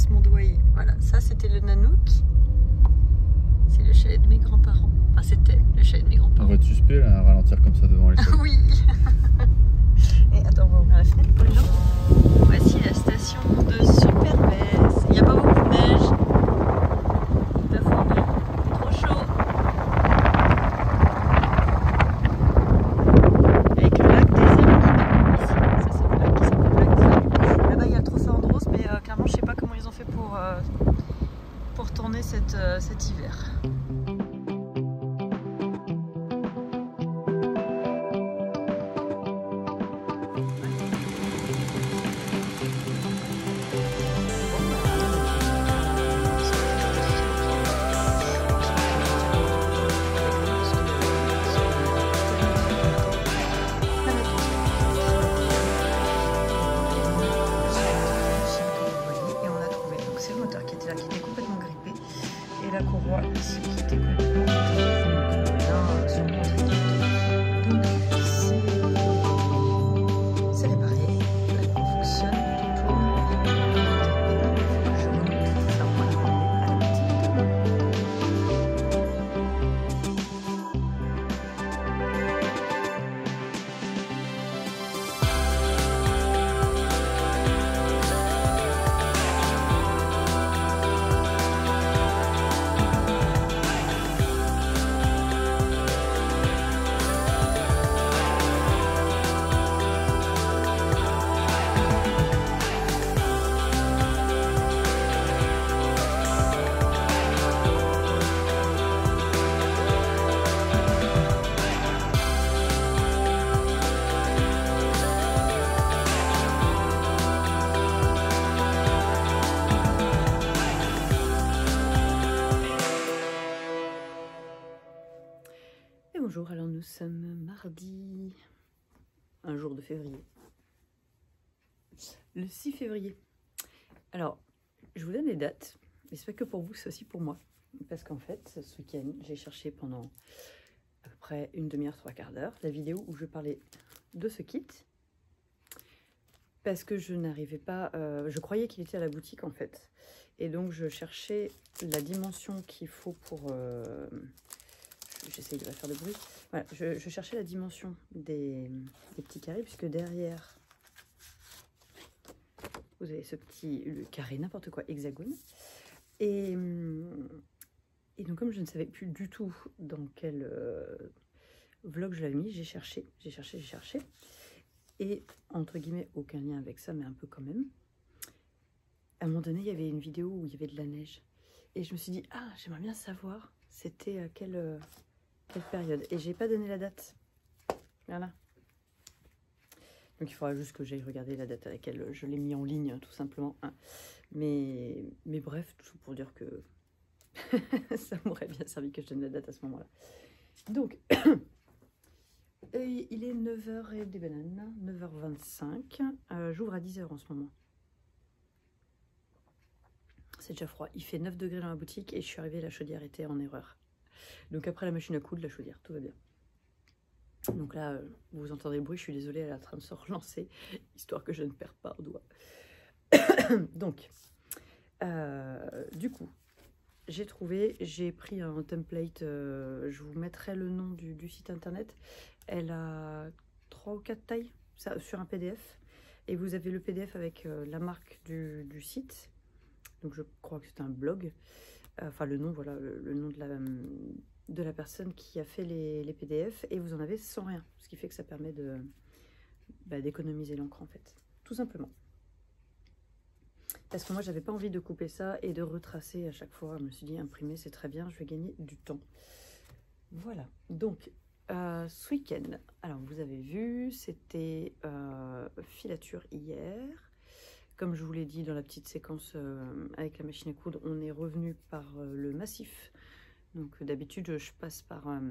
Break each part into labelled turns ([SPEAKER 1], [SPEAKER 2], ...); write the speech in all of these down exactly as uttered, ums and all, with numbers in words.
[SPEAKER 1] passe mon doigt. Voilà, ça c'était le Nanook. C'est le chalet de mes grands-parents. Enfin, c'était le chalet de mes grands-parents.
[SPEAKER 2] On va être suspect là, à ralentir comme ça devant les choses.
[SPEAKER 1] Oui. Et attends, on va ouvrir la fenêtre pour les gens. Voici la station de Superbès. Il n'y a pas beaucoup de neige. Il a fondu. Trop chaud. Avec le lac des Hermines. Ici, ça c'est le lac qui s'appelle le lac des Hermines. Là-bas il y a le trophée Andros, mais euh, clairement je sais pas comment ils ont fait pour, euh, pour tourner cette, euh, cet hiver. La courroie ici qui était complètement là sur mon tricote. Donc c'est réparé, elle fonctionne, tout tourne. Je remonte ça pour la ramener à la boutique. Bonjour, alors nous sommes mardi, un jour de février, le six février. Alors, je vous donne les dates, mais c'est pas que pour vous, c'est aussi pour moi. Parce qu'en fait, ce week-end, j'ai cherché pendant à peu près une demi-heure, trois quarts d'heure, la vidéo où je parlais de ce kit. Parce que je n'arrivais pas, euh, je croyais qu'il était à la boutique en fait. Et donc je cherchais la dimension qu'il faut pour... Euh, J'essaye de pas faire de bruit. Voilà, je, je cherchais la dimension des, des petits carrés, puisque derrière, vous avez ce petit le carré, n'importe quoi, hexagone. Et, et donc, comme je ne savais plus du tout dans quel euh, vlog je l'avais mis, j'ai cherché, j'ai cherché, j'ai cherché. Et, entre guillemets, aucun lien avec ça, mais un peu quand même. À un moment donné, il y avait une vidéo où il y avait de la neige. Et je me suis dit, ah, j'aimerais bien savoir, c'était à quelle... Euh, Quelle période. Et j'ai pas donné la date. Voilà. Donc il faudra juste que j'aille regarder la date à laquelle je l'ai mis en ligne, tout simplement. Hein. Mais, mais bref, tout pour dire que ça m'aurait bien servi que je donne la date à ce moment-là. Donc, il est neuf heures et des bananes, neuf heures vingt-cinq. Euh, J'ouvre à dix heures en ce moment. C'est déjà froid. Il fait neuf degrés dans la boutique et je suis arrivée, la chaudière était en erreur. Donc après la machine à coudre, la chaudière, tout va bien. Donc là, vous entendez le bruit, je suis désolée, elle est en train de se relancer, histoire que je ne perds pas un doigt. Donc, euh, du coup, j'ai trouvé, j'ai pris un template, euh, je vous mettrai le nom du, du site internet. Elle a trois ou quatre tailles ça, sur un P D F. Et vous avez le P D F avec euh, la marque du, du site. Donc je crois que c'est un blog. Enfin le nom, voilà, le, le nom de la, de la personne qui a fait les, les P D F, et vous en avez sans rien, ce qui fait que ça permet de bah, d'économiser l'encre en fait, tout simplement. Parce que moi j'avais pas envie de couper ça et de retracer à chaque fois, je me suis dit imprimer c'est très bien, je vais gagner du temps. Voilà, donc euh, ce week-end, alors vous avez vu, c'était euh, filature hier. Comme je vous l'ai dit dans la petite séquence euh, avec la machine à coudre, on est revenu par euh, le massif. Donc d'habitude, je passe par euh,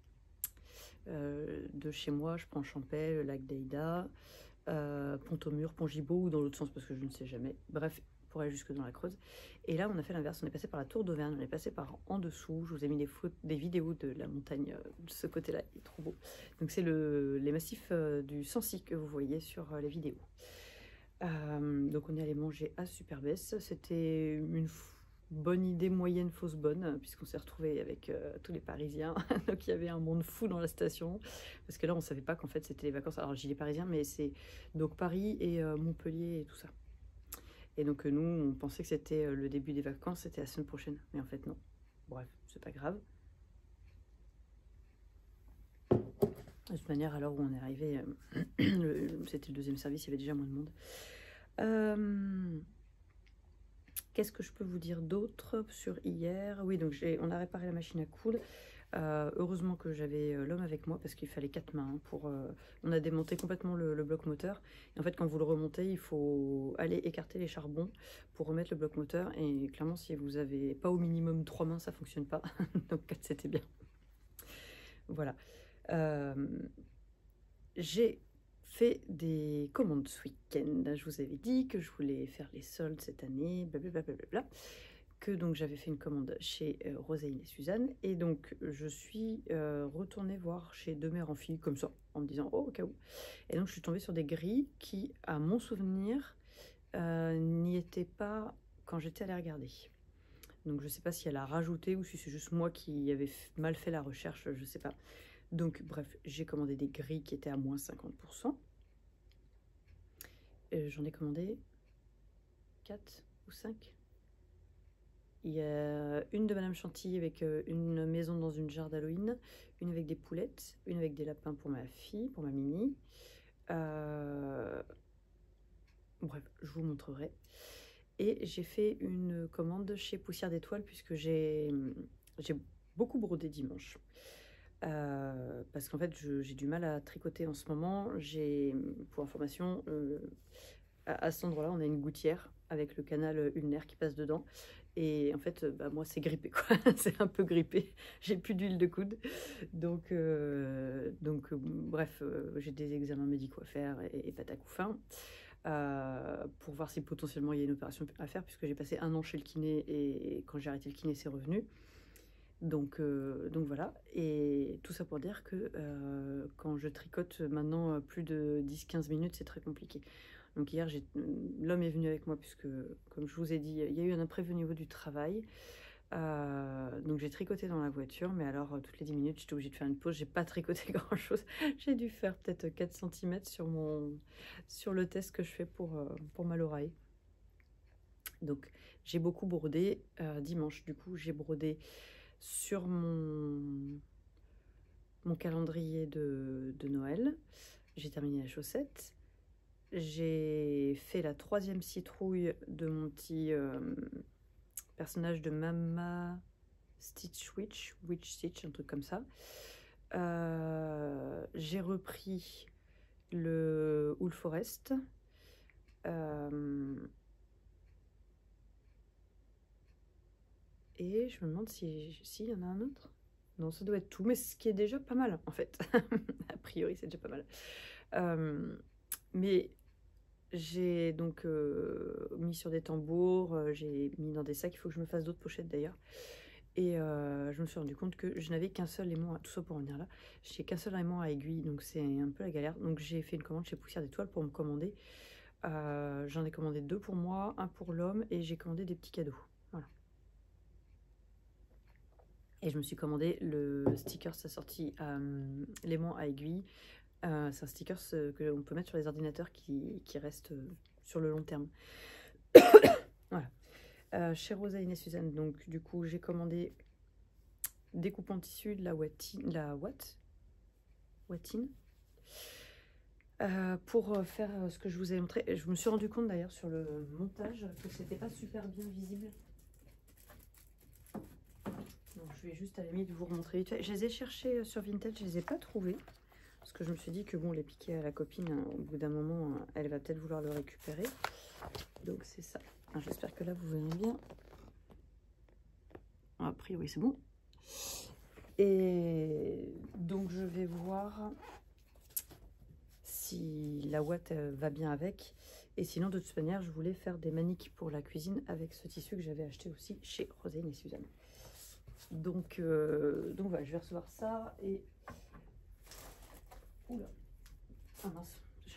[SPEAKER 1] euh, de chez moi, je prends Champel, le lac d'Aïda, euh, Pont-au-Mur, Pont-Gibaud ou dans l'autre sens parce que je ne sais jamais. Bref, pour aller jusque dans la Creuse. Et là, on a fait l'inverse. On est passé par la Tour d'Auvergne, on est passé par en dessous. Je vous ai mis des, photos, des vidéos de la montagne euh, de ce côté-là. Il est trop beau. Donc c'est le, les massifs euh, du Sancy que vous voyez sur euh, les vidéos. Euh, donc on est allé manger à Superbès. C'était une bonne idée moyenne, fausse bonne, puisqu'on s'est retrouvé avec euh, tous les Parisiens. Donc il y avait un monde fou dans la station, parce que là on savait pas qu'en fait c'était les vacances. Alors j'ai les Parisiens, mais c'est donc Paris et euh, Montpellier et tout ça. Et donc euh, nous on pensait que c'était euh, le début des vacances, c'était la semaine prochaine, mais en fait non. Bref, c'est pas grave. De toute manière, à l'heure où on est arrivé, euh, c'était le deuxième service, il y avait déjà moins de monde. Euh, Qu'est-ce que je peux vous dire d'autre sur hier? Oui, donc on a réparé la machine à coudre. Euh, heureusement que j'avais l'homme avec moi parce qu'il fallait quatre mains. Hein, pour, euh, on a démonté complètement le, le bloc moteur. Et en fait, quand vous le remontez, il faut aller écarter les charbons pour remettre le bloc moteur. Et clairement, si vous n'avez pas au minimum trois mains, ça ne fonctionne pas. Donc quatre, c'était bien. Voilà. Euh, J'ai fait des commandes ce week-end. Je vous avais dit que je voulais faire les soldes cette année, blablabla. Bla bla bla, que donc j'avais fait une commande chez euh, Rosaline et Suzanne. Et donc je suis euh, retournée voir chez deux mères en fille, comme ça, en me disant oh, au cas où. Et donc je suis tombée sur des grilles qui, à mon souvenir, euh, n'y étaient pas quand j'étais allée regarder. Donc je sais pas si elle a rajouté ou si c'est juste moi qui avais mal fait la recherche, je sais pas. Donc, bref, j'ai commandé des grilles qui étaient à moins cinquante pour cent. J'en ai commandé quatre ou cinq. Il y a une de Madame Chantilly avec une maison dans une jarre d'Halloween, une avec des poulettes, une avec des lapins pour ma fille, pour ma mini. Euh... Bref, je vous montrerai. Et j'ai fait une commande chez Poussière d'Étoiles puisque j'ai beaucoup brodé dimanche. Euh, parce qu'en fait j'ai du mal à tricoter en ce moment. J'ai, pour information, euh, à, à cet endroit là on a une gouttière avec le canal ulnaire qui passe dedans et en fait bah, moi c'est grippé quoi. C'est un peu grippé, j'ai plus d'huile de coude donc, euh, donc euh, bref euh, j'ai des examens médicaux à faire et, et patac ou fin euh, pour voir si potentiellement il y a une opération à faire puisque j'ai passé un an chez le kiné et quand j'ai arrêté le kiné c'est revenu. Donc, euh, donc voilà, et tout ça pour dire que euh, quand je tricote maintenant plus de dix quinze minutes, c'est très compliqué. Donc hier, l'homme est venu avec moi puisque, comme je vous ai dit, il y a eu un imprévu au niveau du travail. Euh, donc j'ai tricoté dans la voiture, mais alors toutes les dix minutes, j'étais obligée de faire une pause. J'ai pas tricoté grand-chose. J'ai dû faire peut-être quatre centimètres sur, mon, sur le test que je fais pour, pour ma l'oreille. Donc j'ai beaucoup brodé. Euh, dimanche, du coup, j'ai brodé sur mon, mon calendrier de, de Noël. J'ai terminé la chaussette. J'ai fait la troisième citrouille de mon petit euh, personnage de Mama Stitch Witch, Witch Stitch, un truc comme ça. Euh, j'ai repris le Wool Forest. Euh, et je me demande s'il si y en a un autre. Non, ça doit être tout, mais ce qui est déjà pas mal, en fait. A priori, c'est déjà pas mal. Euh, mais j'ai donc euh, mis sur des tambours, euh, j'ai mis dans des sacs, il faut que je me fasse d'autres pochettes d'ailleurs. Et euh, je me suis rendu compte que je n'avais qu'un seul aimant, à, tout ça pour en venir là, j'ai qu'un seul aimant à aiguille, donc c'est un peu la galère. Donc j'ai fait une commande chez Poussière d'Étoiles pour me commander. Euh, J'en ai commandé deux pour moi, un pour l'homme, et j'ai commandé des petits cadeaux. Voilà. Et je me suis commandé le sticker, ça sorti euh, l'aimant à aiguille. Euh, c'est un sticker euh, que on peut mettre sur les ordinateurs qui, qui reste euh, sur le long terme. Voilà. Euh, chez Rosaline et Suzanne, donc du coup j'ai commandé des coupes en tissu de la Watine, la Watt, Watine, euh, pour faire ce que je vous ai montré. Je me suis rendu compte d'ailleurs sur le montage que c'était pas super bien visible. Donc je vais juste à la limite vous remontrer. Je les ai cherchés sur Vinted, je les ai pas trouvés. Parce que je me suis dit que bon, les piquer à la copine, hein, au bout d'un moment, hein, elle va peut-être vouloir le récupérer. Donc c'est ça. J'espère que là, vous verrez bien. A priori, c'est bon. Et donc, je vais voir si la ouate va bien avec. Et sinon, de toute manière, je voulais faire des maniques pour la cuisine avec ce tissu que j'avais acheté aussi chez Rosaline et Suzanne. Donc, euh, donc voilà, je vais recevoir ça et... Oula. Ah mince, je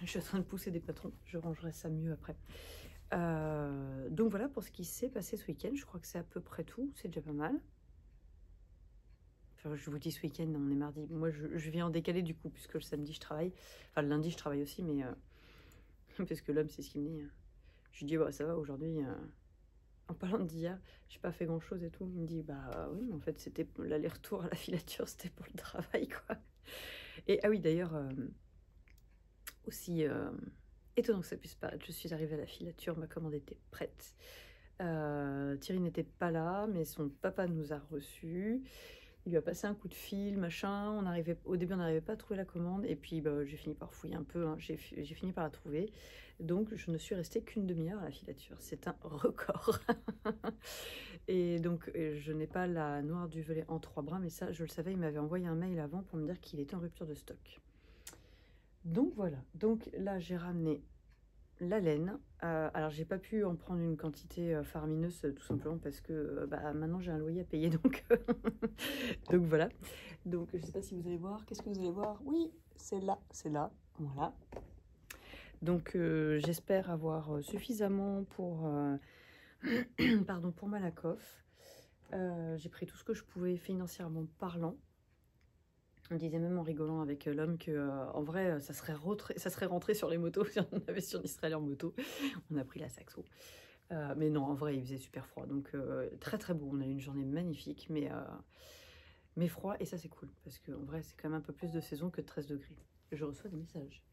[SPEAKER 1] Je suis en train de pousser des patrons, je rangerai ça mieux après. Euh, donc voilà pour ce qui s'est passé ce week-end. Je crois que c'est à peu près tout, c'est déjà pas mal. Enfin, je vous dis ce week-end, on est mardi. Moi, je, je viens en décalé du coup, puisque le samedi, je travaille. Enfin, le lundi, je travaille aussi, mais... Euh, parce que l'homme, c'est ce qu'il me dit. Je lui dis, bah, ça va, aujourd'hui, euh, en parlant d'hier, j'ai pas fait grand-chose et tout. Il me dit, bah oui, mais en fait, c'était l'aller-retour à la filature, c'était pour le travail, quoi. Et ah oui, d'ailleurs, euh, aussi... Euh, étonnant que ça puisse paraître, je suis arrivée à la filature, ma commande était prête. Euh, Thierry n'était pas là, mais son papa nous a reçus. Il lui a passé un coup de fil, machin. On arrivait, au début, on n'arrivait pas à trouver la commande. Et puis, bah, j'ai fini par fouiller un peu. Hein. J'ai fini par la trouver. Donc, je ne suis restée qu'une demi-heure à la filature. C'est un record. Et donc, je n'ai pas la noire du Velay en trois brins. Mais ça, je le savais. Il m'avait envoyé un mail avant pour me dire qu'il était en rupture de stock. Donc voilà, donc là j'ai ramené la laine. Euh, alors j'ai pas pu en prendre une quantité euh, faramineuse euh, tout simplement parce que euh, bah, maintenant j'ai un loyer à payer donc donc voilà. Donc je sais pas si vous allez voir, qu'est-ce que vous allez voir? Oui, c'est là, c'est là, voilà. Donc euh, j'espère avoir suffisamment pour euh, pardon pour Malakoff. Euh, j'ai pris tout ce que je pouvais financièrement parlant. On disait même en rigolant avec l'homme que euh, en vrai ça serait, rentré, ça serait rentré sur les motos si on avait sur Israël en moto. On a pris la Saxo. Euh, mais non, en vrai il faisait super froid. Donc euh, très très beau. On a eu une journée magnifique, mais, euh, mais froid. Et ça c'est cool. Parce qu'en vrai c'est quand même un peu plus de saison que treize degrés. Je reçois des messages.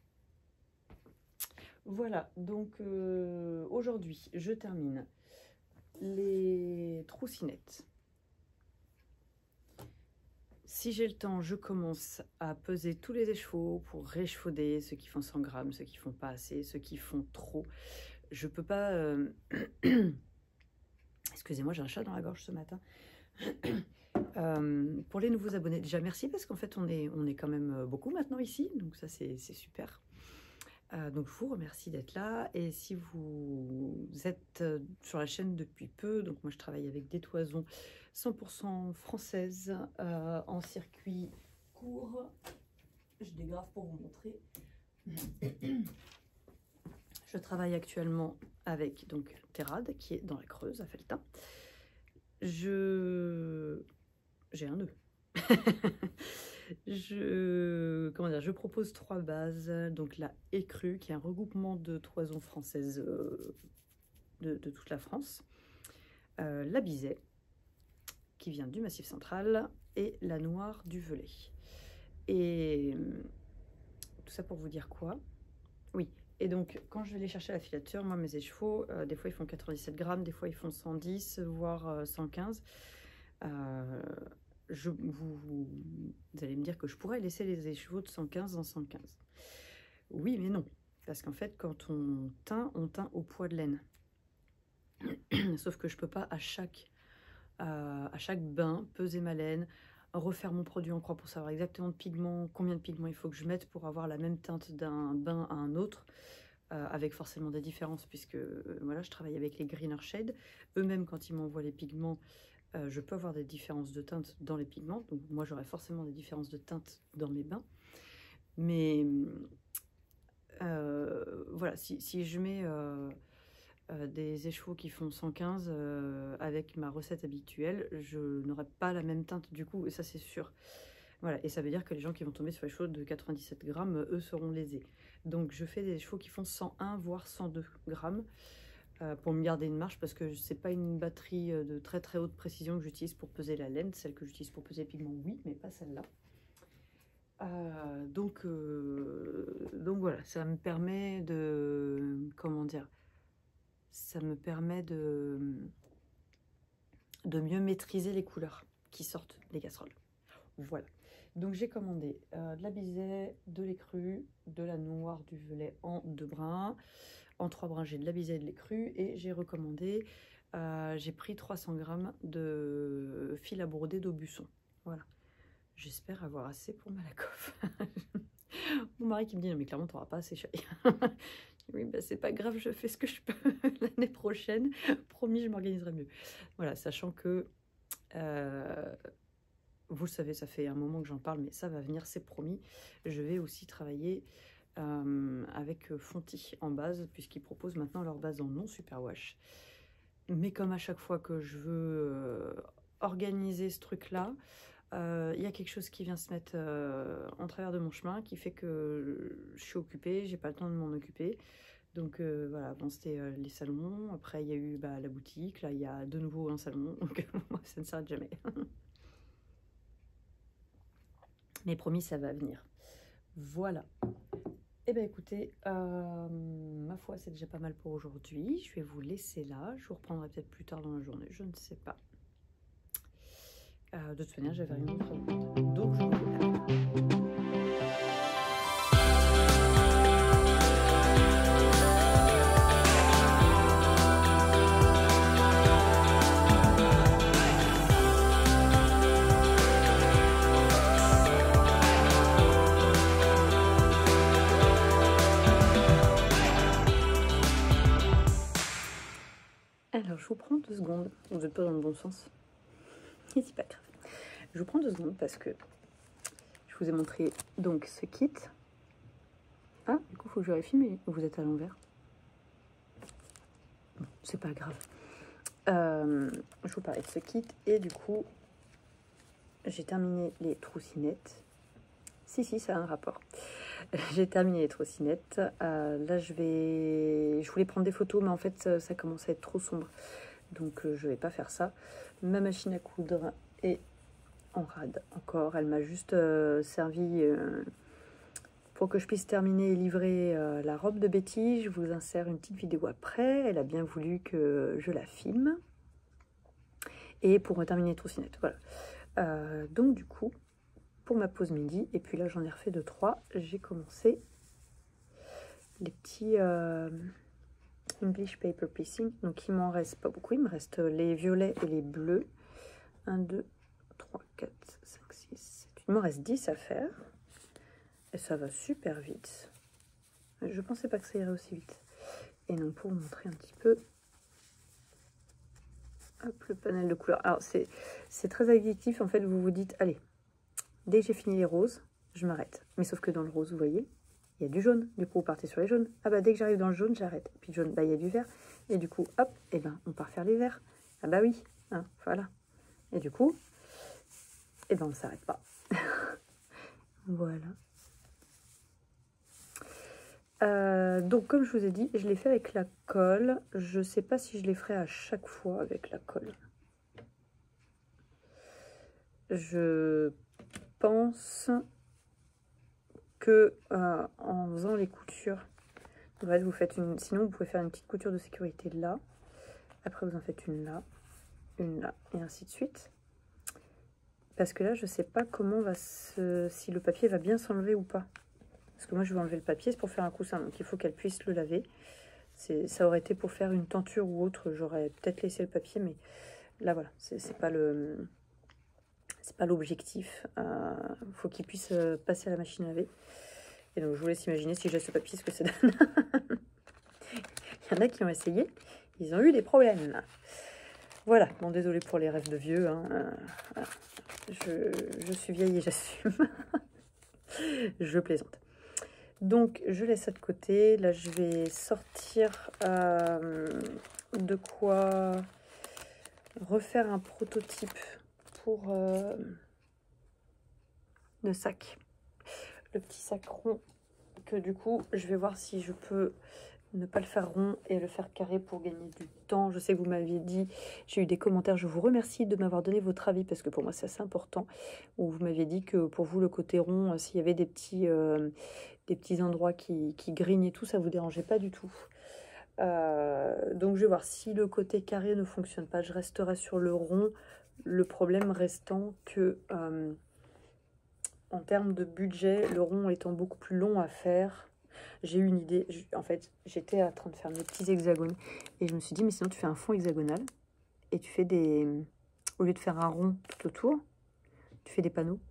[SPEAKER 1] Voilà, donc euh, aujourd'hui je termine les troussinettes. Si j'ai le temps, je commence à peser tous les échevaux pour réchauder ceux qui font cent grammes, ceux qui font pas assez, ceux qui font trop. Je peux pas... Euh... Excusez-moi, j'ai un chat dans la gorge ce matin. euh, pour les nouveaux abonnés, déjà merci parce qu'en fait on est, on est quand même beaucoup maintenant ici, donc ça c'est super. Euh, donc je vous remercie d'être là, et si vous êtes sur la chaîne depuis peu, donc moi je travaille avec des toisons cent pour cent françaises euh, en circuit court. Je dégrave pour vous montrer. Je travaille actuellement avec donc Terrade qui est dans la Creuse à Felletin. Je j'ai un nœud. Je, comment dire, je propose trois bases, donc la écrue qui est un regroupement de toisons françaises euh, de, de toute la France, euh, la biset qui vient du Massif central et la noire du Velay. Et tout ça pour vous dire quoi? Oui, et donc quand je vais les chercher à la filature, moi mes échevaux, euh, des fois ils font quatre-vingt-dix-sept grammes, des fois ils font cent dix, voire euh, cent quinze. Euh, Je, vous, vous allez me dire que je pourrais laisser les échevaux de cent quinze dans cent quinze. Oui, mais non. Parce qu'en fait, quand on teint, on teint au poids de laine. Sauf que je ne peux pas à chaque, euh, à chaque bain peser ma laine, refaire mon produit en croix pour savoir exactement de pigments, combien de pigments il faut que je mette pour avoir la même teinte d'un bain à un autre. Euh, avec forcément des différences puisque euh, voilà, je travaille avec les Greener Shade. Eux-mêmes, quand ils m'envoient les pigments, Euh, je peux avoir des différences de teinte dans les pigments, donc moi j'aurai forcément des différences de teinte dans mes bains. Mais euh, voilà, si, si je mets euh, euh, des échevaux qui font cent quinze euh, avec ma recette habituelle, je n'aurai pas la même teinte du coup, et ça c'est sûr. Voilà, et ça veut dire que les gens qui vont tomber sur les chevaux de quatre-vingt-dix-sept grammes, eux seront lésés. Donc je fais des chevaux qui font cent un voire cent deux grammes. Euh, pour me garder une marge, parce que c'est pas une batterie de très très haute précision que j'utilise pour peser la laine. Celle que j'utilise pour peser les pigments, oui, mais pas celle-là. Euh, donc, euh, donc voilà, ça me permet de... Comment dire? Ça me permet de, de mieux maîtriser les couleurs qui sortent des casseroles. Voilà. Donc j'ai commandé euh, de la biset, de l'écrue, de la noire du Velay en deux brins. En trois brins, j'ai de la biset et de l'écrue, et j'ai recommandé, euh, j'ai pris trois cents grammes de fil à broder d'Aubusson. Voilà. J'espère avoir assez pour Malakoff. Mon mari qui me dit, non mais clairement, tu n'auras pas assez, chérie. Oui, bah, c'est pas grave, je fais ce que je peux l'année prochaine. Promis, je m'organiserai mieux. Voilà, sachant que, euh, vous le savez, ça fait un moment que j'en parle, mais ça va venir, c'est promis. Je vais aussi travailler euh, avec Fonty en base, puisqu'ils proposent maintenant leur base en non superwash. Mais comme à chaque fois que je veux euh, organiser ce truc-là, il euh, y a quelque chose qui vient se mettre euh, en travers de mon chemin, qui fait que je suis occupée, j'ai pas le temps de m'en occuper. Donc euh, voilà, avant c'était euh, les salons, après il y a eu bah, la boutique, là il y a de nouveau un salon, donc moi ça ne s'arrête jamais. Mais promis, ça va venir. Voilà. Eh bien écoutez, euh, ma foi c'est déjà pas mal pour aujourd'hui. Je vais vous laisser là, je vous reprendrai peut-être plus tard dans la journée, je ne sais pas. Euh, de toute manière, j'avais rien d'autre à vous dire. Donc je vous dis à plus tard. Alors, je vous prends deux secondes. Vous n'êtes pas dans le bon sens. Et c'est pas grave. Je vous prends deux secondes parce que je vous ai montré donc ce kit. Ah, du coup, il faut que je vérifie, mais vous êtes à l'envers. Bon, c'est pas grave. Euh, je vous parlais de ce kit et du coup, j'ai terminé les troussinettes. Si, si, ça a un rapport. J'ai terminé les troussinettes. Euh, là, je vais... Je voulais prendre des photos, mais en fait, ça, ça commence à être trop sombre. Donc, euh, je vais pas faire ça. Ma machine à coudre est en rade encore. Elle m'a juste euh, servi euh, pour que je puisse terminer et livrer euh, la robe de Betty. Je vous insère une petite vidéo après. Elle a bien voulu que je la filme. Et pour terminer les troussinettes, voilà. Euh, donc, du coup... pour ma pause midi, et puis là j'en ai refait deux trois, j'ai commencé les petits euh, English paper piecing, donc il m'en reste pas beaucoup, il me reste les violets et les bleus, un, deux, trois, quatre, cinq, six, sept, il me reste dix à faire, et ça va super vite, je pensais pas que ça irait aussi vite, et non, pour vous montrer un petit peu, hop, le panel de couleurs, alors c'est très addictif, en fait vous vous dites, allez, dès que j'ai fini les roses, je m'arrête. Mais sauf que dans le rose, vous voyez, il y a du jaune. Du coup, vous partez sur les jaunes. Ah bah, dès que j'arrive dans le jaune, j'arrête. Puis le jaune, bah, il y a du vert. Et du coup, hop, et ben, on part faire les verts. Ah bah oui, hein, voilà. Et du coup, et ben, on ne s'arrête pas. Voilà. Euh, donc, comme je vous ai dit, je l'ai fait avec la colle. Je ne sais pas si je les ferai à chaque fois avec la colle. Je... pense que euh, en faisant les coutures, en fait, vous faites une, sinon vous pouvez faire une petite couture de sécurité là, après vous en faites une là, une là, et ainsi de suite, parce que là je sais pas comment va se, si le papier va bien s'enlever ou pas, parce que moi je vais enlever le papier, c'est pour faire un coussin, donc il faut qu'elle puisse le laver. Ça aurait été pour faire une tenture ou autre, j'aurais peut-être laissé le papier, mais là voilà, c'est pas le... c'est pas l'objectif, il euh, faut qu'il puisse euh, passer à la machine à laver. Et donc je vous laisse imaginer si je laisse le papier ce que ça donne. Il y en a qui ont essayé, ils ont eu des problèmes. Voilà, bon désolé pour les rêves de vieux, hein. euh, je, je suis vieille et j'assume. Je plaisante. Donc je laisse ça de côté, là je vais sortir euh, de quoi refaire un prototype pour euh, le sac, le petit sac rond, que du coup je vais voir si je peux ne pas le faire rond et le faire carré pour gagner du temps. Je sais que vous m'aviez dit, j'ai eu des commentaires, je vous remercie de m'avoir donné votre avis parce que pour moi c'est assez important, où vous m'aviez dit que pour vous le côté rond, s'il y avait des petits, euh, des petits endroits qui, qui grignent et tout, ça vous dérangeait pas du tout. Euh, donc je vais voir si le côté carré ne fonctionne pas, je resterai sur le rond. Le problème restant que, euh, en termes de budget, le rond étant beaucoup plus long à faire, j'ai eu une idée. Je, en fait, j'étais en train de faire mes petits hexagones et je me suis dit, mais sinon tu fais un fond hexagonal et tu fais des... Au lieu de faire un rond tout autour, tu fais des panneaux.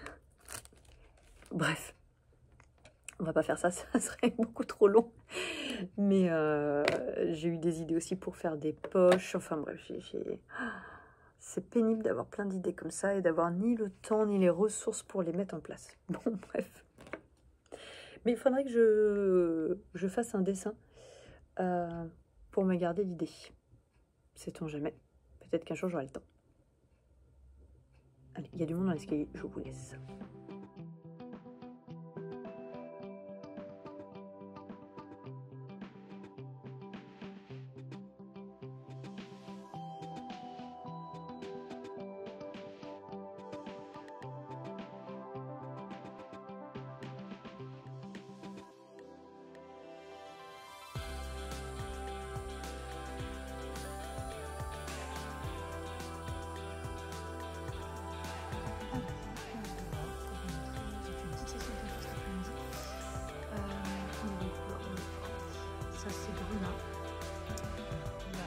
[SPEAKER 1] Bref, on va pas faire ça, ça serait beaucoup trop long. Mais euh, j'ai eu des idées aussi pour faire des poches. Enfin bref, j'ai... C'est pénible d'avoir plein d'idées comme ça et d'avoir ni le temps ni les ressources pour les mettre en place. Bon, bref. Mais il faudrait que je, je fasse un dessin euh, pour me garder l'idée. Sait-on jamais. Peut-être qu'un jour j'aurai le temps. Allez, il y a du monde dans l'escalier, je vous laisse. Ça c'est brûlant. Là,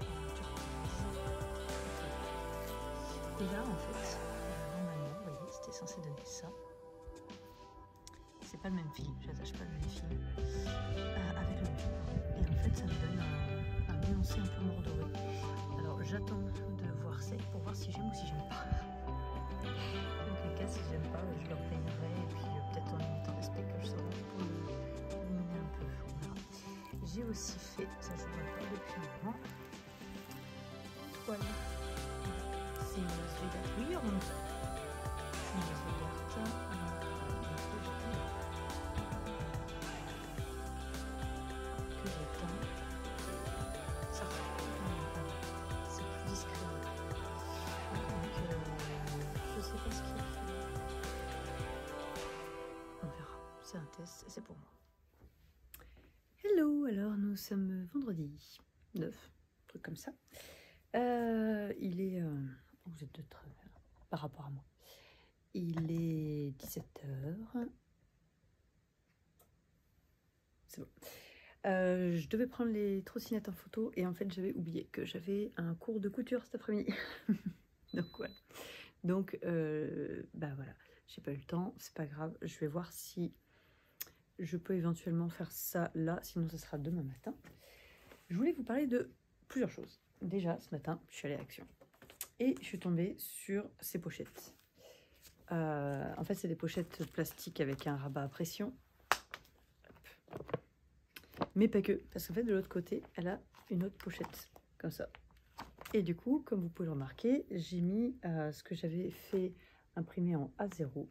[SPEAKER 1] et là en fait, normalement, vous voyez, c'était censé donner ça. C'est pas le même fil, j'attache pas le même fil euh, avec le même fil. Et en fait, ça me donne un, un nuancé un peu mordoré. Alors j'attends de voir sec pour voir si j'aime ou si j'aime pas. Donc les cas, si j'aime pas, je le repeignerai et puis euh, peut-être en imitant des speckles orange pour illuminer un peu. Voilà. J'ai aussi fait, ça je ne vois pas depuis un moment, toile. C'est une rose verte. Oui, on... c'est une rose verte. Euh, que j'éteins. Ça ressemble. C'est plus discret. Donc, euh, je sais pas ce qu'il a fait. On verra. C'est un test et c'est pour moi. Hello, alors nous sommes vendredi neuf, un truc comme ça. Euh, il est... Euh, vous êtes de très... par rapport à moi. Il est dix-sept heures. C'est bon. Euh, je devais prendre les trottinettes en photo et en fait j'avais oublié que j'avais un cours de couture cet après-midi. Donc voilà. Donc euh, bah voilà, j'ai pas eu le temps, c'est pas grave. Je vais voir si je peux éventuellement faire ça là, sinon ce sera demain matin. Je voulais vous parler de plusieurs choses. Déjà, ce matin, je suis allée à Action et je suis tombée sur ces pochettes. Euh, en fait, c'est des pochettes plastiques avec un rabat à pression. Hop. Mais pas que, parce qu'en fait, de l'autre côté, elle a une autre pochette, comme ça. Et du coup, comme vous pouvez le remarquer, j'ai mis euh, ce que j'avais fait imprimer en A zéro.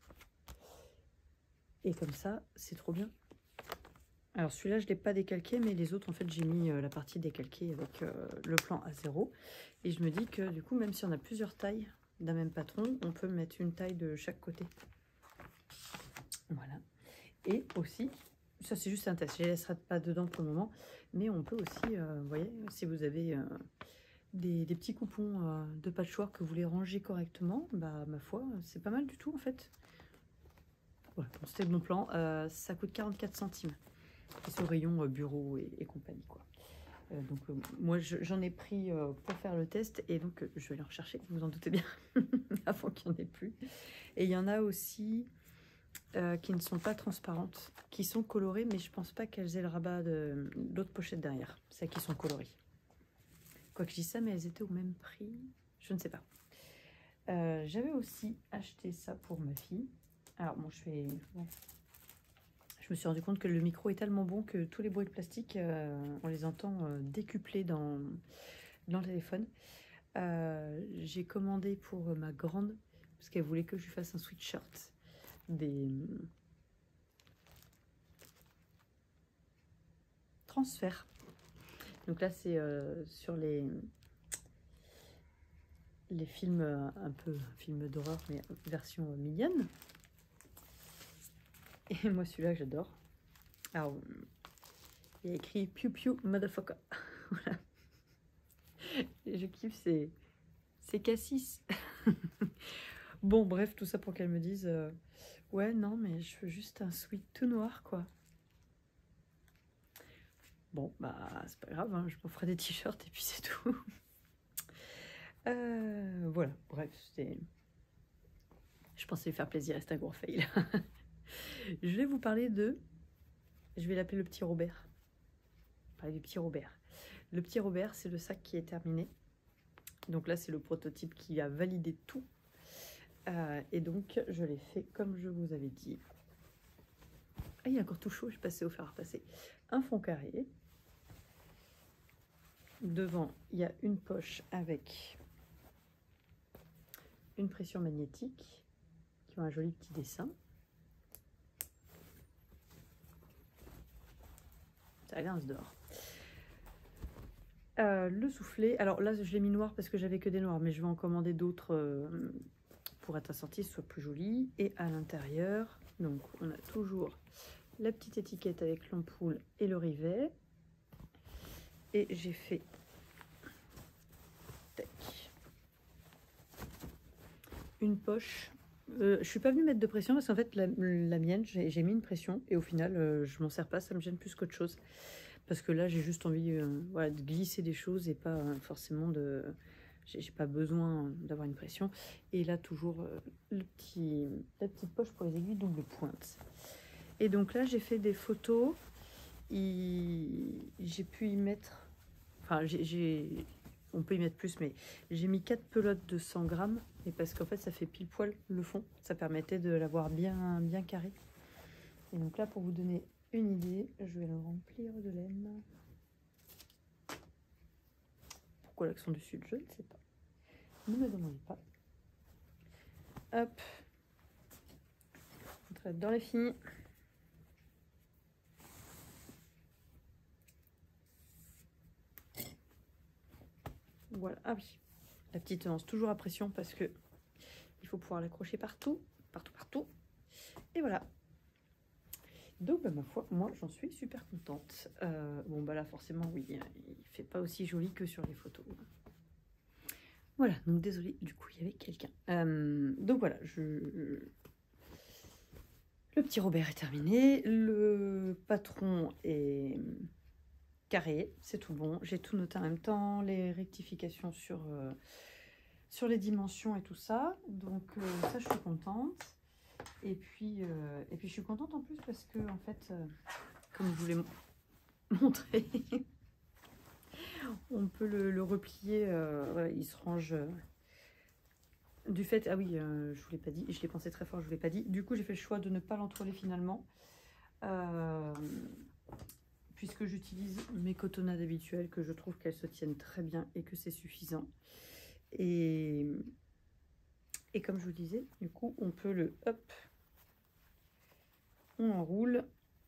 [SPEAKER 1] Et comme ça, c'est trop bien. Alors celui-là, je ne l'ai pas décalqué, mais les autres, en fait, j'ai mis euh, la partie décalquée avec euh, le plan A zéro. Et je me dis que du coup, même si on a plusieurs tailles d'un même patron, on peut mettre une taille de chaque côté. Voilà. Et aussi, ça c'est juste un test, je ne les laisserai pas dedans pour le moment, mais on peut aussi, euh, vous voyez, si vous avez euh, des, des petits coupons euh, de patchwork que vous voulez ranger correctement, bah ma foi, c'est pas mal du tout en fait. Voilà, bon, c'était le bon plan, euh, ça coûte quarante-quatre centimes. C'est au rayon euh, bureau et, et compagnie quoi. Euh, donc euh, moi j'en ai pris euh, pour faire le test et donc euh, je vais aller en rechercher, vous vous en doutez bien, avant qu'il n'y en ait plus. Et il y en a aussi euh, qui ne sont pas transparentes, qui sont colorées, mais je pense pas qu'elles aient le rabat de l'autre pochette derrière, celles qui sont colorées. Quoi que je dis ça, mais elles étaient au même prix, je ne sais pas. Euh, J'avais aussi acheté ça pour ma fille. Alors bon, je fais... Ouais. Je me suis rendu compte que le micro est tellement bon que tous les bruits de plastique, euh, on les entend euh, décuplés dans, dans le téléphone. Euh, J'ai commandé pour ma grande, parce qu'elle voulait que je lui fasse un sweatshirt, des transferts. Donc là, c'est euh, sur les, les films, euh, un peu films d'horreur, mais version euh, mignonne. Et moi, celui-là, j'adore. Alors, il y a écrit Pew Pew Motherfucker. Voilà. Et je kiffe, c'est c'est Cassis. Bon, bref, tout ça pour qu'elle me dise euh, ouais, non, mais je veux juste un sweat tout noir, quoi. Bon, bah, c'est pas grave, hein, je m'en ferai des t-shirts et puis c'est tout. euh, voilà, bref, c'est... Je pensais lui faire plaisir, c'est un gros fail. Je vais vous parler de... Je vais l'appeler le petit Robert. Parler du petit Robert. Le petit Robert, c'est le sac qui est terminé. Donc là, c'est le prototype qui a validé tout. Euh, et donc, je l'ai fait comme je vous avais dit. Ah, il est encore tout chaud, je passais au fer à repasser. Un fond carré. Devant, il y a une poche avec une pression magnétique qui ont un joli petit dessin. Ça grince dehors. Euh, le soufflet, alors là je l'ai mis noir parce que j'avais que des noirs, mais je vais en commander d'autres euh, pour être assorti, ce soit plus joli. Et à l'intérieur, donc on a toujours la petite étiquette avec l'ampoule et le rivet. Et j'ai fait tac, une poche. Euh, je suis pas venue mettre de pression parce qu'en fait la, la mienne, j'ai mis une pression et au final euh, je m'en sers pas, ça me gêne plus qu'autre chose. Parce que là, j'ai juste envie euh, voilà, de glisser des choses et pas euh, forcément de... J'ai pas besoin d'avoir une pression. Et là, toujours euh, le petit, la petite poche pour les aiguilles double pointe. Et donc là, j'ai fait des photos. J'ai pu y mettre... Enfin, j'ai... On peut y mettre plus, mais j'ai mis quatre pelotes de cent grammes. Et parce qu'en fait, ça fait pile poil le fond. Ça permettait de l'avoir bien, bien carré. Et donc là, pour vous donner une idée, je vais le remplir de laine. Pourquoi l'accent du sud, je ne sais pas. Ne me demandez pas. Hop. On traite dans les filles. Voilà. Ah oui. La petite tenance toujours à pression parce que il faut pouvoir l'accrocher partout, partout, partout. Et voilà. Donc, bah, ma foi, moi, j'en suis super contente. Euh, bon, bah là, forcément, oui, il fait pas aussi joli que sur les photos. Voilà, donc désolée, du coup, il y avait quelqu'un. Euh, donc voilà, je... le petit Robert est terminé. Le patron est carré, c'est tout bon. J'ai tout noté en même temps, les rectifications sur, euh, sur les dimensions et tout ça. Donc, euh, ça, je suis contente. Et puis, euh, et puis je suis contente en plus parce que, en fait, euh, comme je vous l'ai montré, on peut le, le replier, euh, voilà, il se range euh, du fait, ah oui, euh, je vous l'ai pas dit, je l'ai pensé très fort, je vous l'ai pas dit, du coup j'ai fait le choix de ne pas l'entrôler finalement, euh, puisque j'utilise mes cotonnades habituelles, que je trouve qu'elles se tiennent très bien et que c'est suffisant. Et, et comme je vous disais, du coup on peut le, hop, on enroule,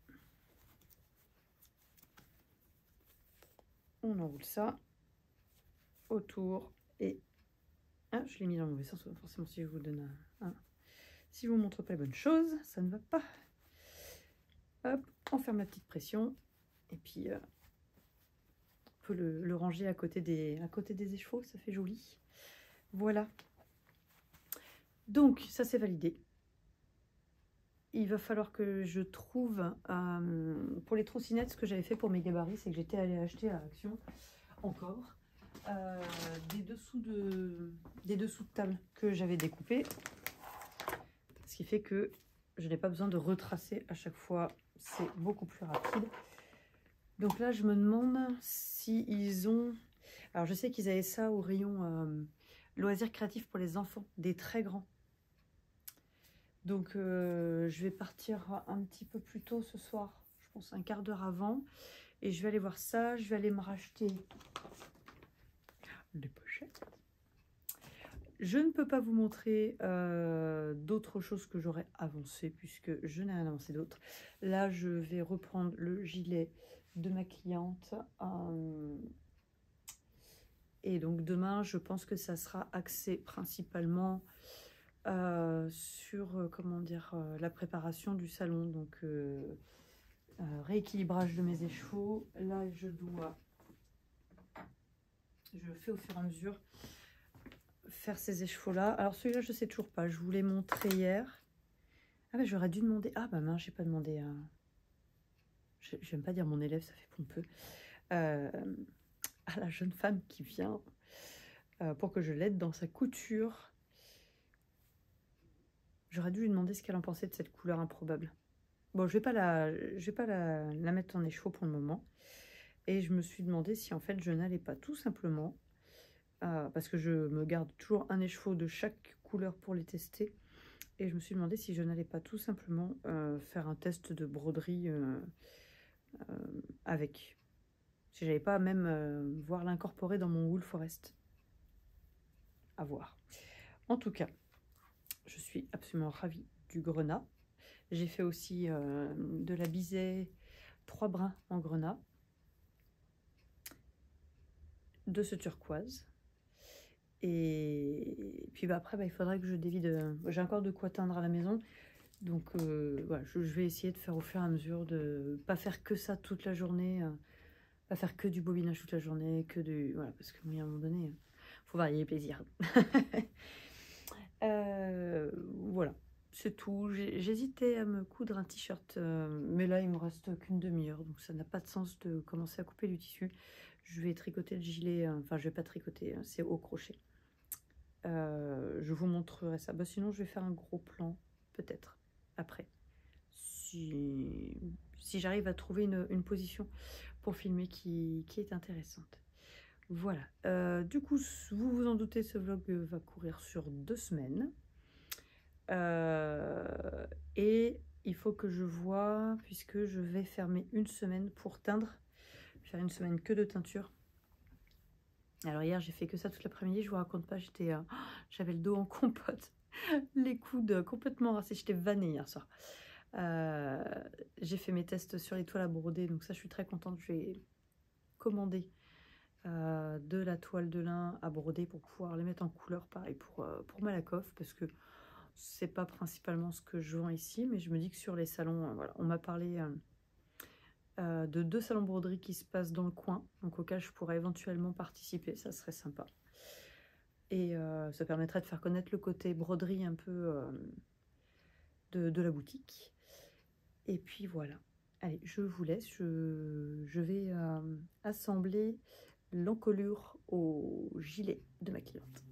[SPEAKER 1] on enroule ça autour et ah, je l'ai mis dans le mauvais sens, forcément si je vous donne un, un si je vous montre pas la bonne chose, ça ne va pas. Hop, on ferme la petite pression et puis euh, on peut le, le ranger à côté des à côté des écheveaux, ça fait joli. Voilà. Donc ça c'est validé. Il va falloir que je trouve euh, pour les troussinettes, ce que j'avais fait pour mes gabarits, c'est que j'étais allée acheter à Action encore euh, des dessous de des dessous de table que j'avais découpés, ce qui fait que je n'ai pas besoin de retracer à chaque fois, c'est beaucoup plus rapide. Donc là je me demande si ils ont, alors je sais qu'ils avaient ça au rayon euh, loisirs créatifs pour les enfants, des très grands. Donc euh, je vais partir un petit peu plus tôt ce soir, je pense un quart d'heure avant, et je vais aller voir ça. Je vais aller me racheter des pochettes. Je ne peux pas vous montrer euh, d'autres choses que j'aurais avancé puisque je n'ai rien avancé d'autre. Là je vais reprendre le gilet de ma cliente euh, et donc demain je pense que ça sera axé principalement Euh, sur euh, comment dire euh, la préparation du salon, donc euh, euh, rééquilibrage de mes écheveaux. Là je dois, je fais au fur et à mesure faire ces écheveaux là. Alors celui-là je sais toujours pas, je vous l'ai montré hier. Ah bah j'aurais dû demander, ah bah mince, j'ai pas demandé à, je n'aime pas dire mon élève, ça fait pompeux, euh, à la jeune femme qui vient euh, pour que je l'aide dans sa couture. J'aurais dû lui demander ce qu'elle en pensait de cette couleur improbable. Bon, je vais pas la, je vais pas la, la mettre en écheveau pour le moment. Et je me suis demandé si en fait je n'allais pas tout simplement, euh, parce que je me garde toujours un écheveau de chaque couleur pour les tester. Et je me suis demandé si je n'allais pas tout simplement euh, faire un test de broderie euh, euh, avec. Si j'allais pas même euh, voir l'incorporer dans mon Wool Forest. À voir. En tout cas, je suis absolument ravie du grenat. J'ai fait aussi euh, de la bisaie, trois brins en grenat, de ce turquoise. Et puis bah, après, bah, il faudrait que je dévide. J'ai encore de quoi teindre à la maison. Donc euh, voilà, je, je vais essayer de faire au fur et à mesure, de pas faire que ça toute la journée, euh, pas faire que du bobinage toute la journée, que du... Voilà, parce qu'à un moment donné, il faut varier les plaisirs. euh, voilà. C'est tout. J'hésitais à me coudre un t-shirt, euh, mais là, il me reste qu'une demi-heure, donc ça n'a pas de sens de commencer à couper du tissu. Je vais tricoter le gilet, euh, enfin, je vais pas tricoter, hein, c'est au crochet. Euh, je vous montrerai ça. Bah, sinon, je vais faire un gros plan, peut-être, après. Si, si j'arrive à trouver une, une position pour filmer qui, qui est intéressante. Voilà. Euh, du coup, vous vous en doutez, ce vlog va courir sur deux semaines. Euh, et il faut que je vois, puisque je vais fermer une semaine pour teindre, faire une semaine que de teinture. Alors hier j'ai fait que ça toute l'après-midi, je vous raconte pas, j'étais, euh, j'avais le dos en compote, les coudes complètement rincés, j'étais vannée hier soir. Euh, j'ai fait mes tests sur les toiles à broder, donc ça je suis très contente, je vais commander euh, de la toile de lin à broder pour pouvoir les mettre en couleur, pareil pour, euh, pour Malakoff, parce que c'est pas principalement ce que je vends ici, mais je me dis que sur les salons, euh, voilà, on m'a parlé euh, euh, de deux salons broderie qui se passent dans le coin, donc auquel je pourrais éventuellement participer, ça serait sympa. Et euh, ça permettrait de faire connaître le côté broderie un peu euh, de, de la boutique. Et puis voilà. Allez, je vous laisse, je, je vais euh, assembler l'encolure au gilet de ma cliente.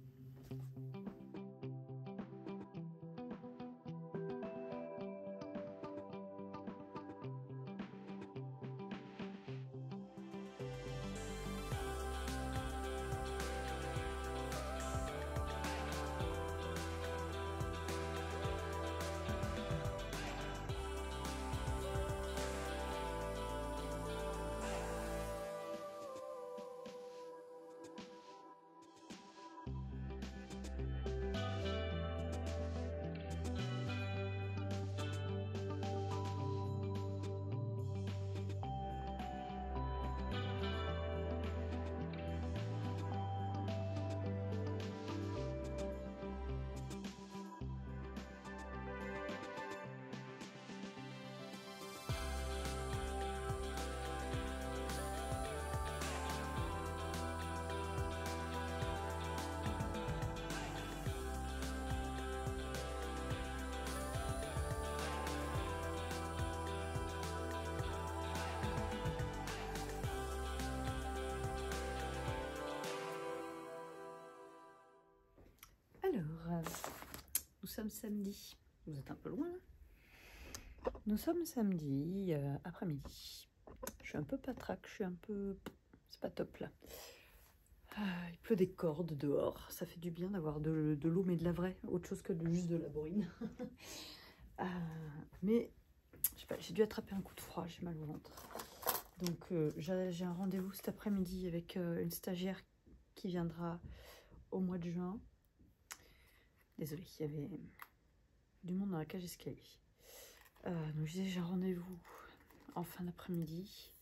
[SPEAKER 1] Alors, nous sommes samedi. Vous êtes un peu loin. Nous sommes samedi euh, après-midi. Je suis un peu patraque, je suis un peu... C'est pas top là. Ah, il pleut des cordes dehors. Ça fait du bien d'avoir de, de l'eau, mais de la vraie. Autre chose que de, juste de la bourrine. ah, mais, je sais pas, j'ai dû attraper un coup de froid, j'ai mal au ventre. Donc, euh, j'ai un rendez-vous cet après-midi avec euh, une stagiaire qui viendra au mois de juin. Désolée, il y avait du monde dans la cage escalier. Euh, donc je disais, j'ai un rendez-vous en fin d'après-midi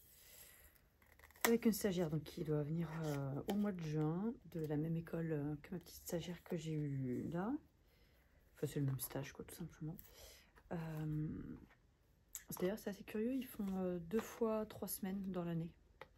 [SPEAKER 1] avec une stagiaire donc, qui doit venir euh, au mois de juin, de la même école euh, que ma petite stagiaire que j'ai eue là. Enfin, c'est le même stage, quoi, tout simplement. Euh, D'ailleurs, c'est assez curieux, ils font euh, deux fois trois semaines dans l'année.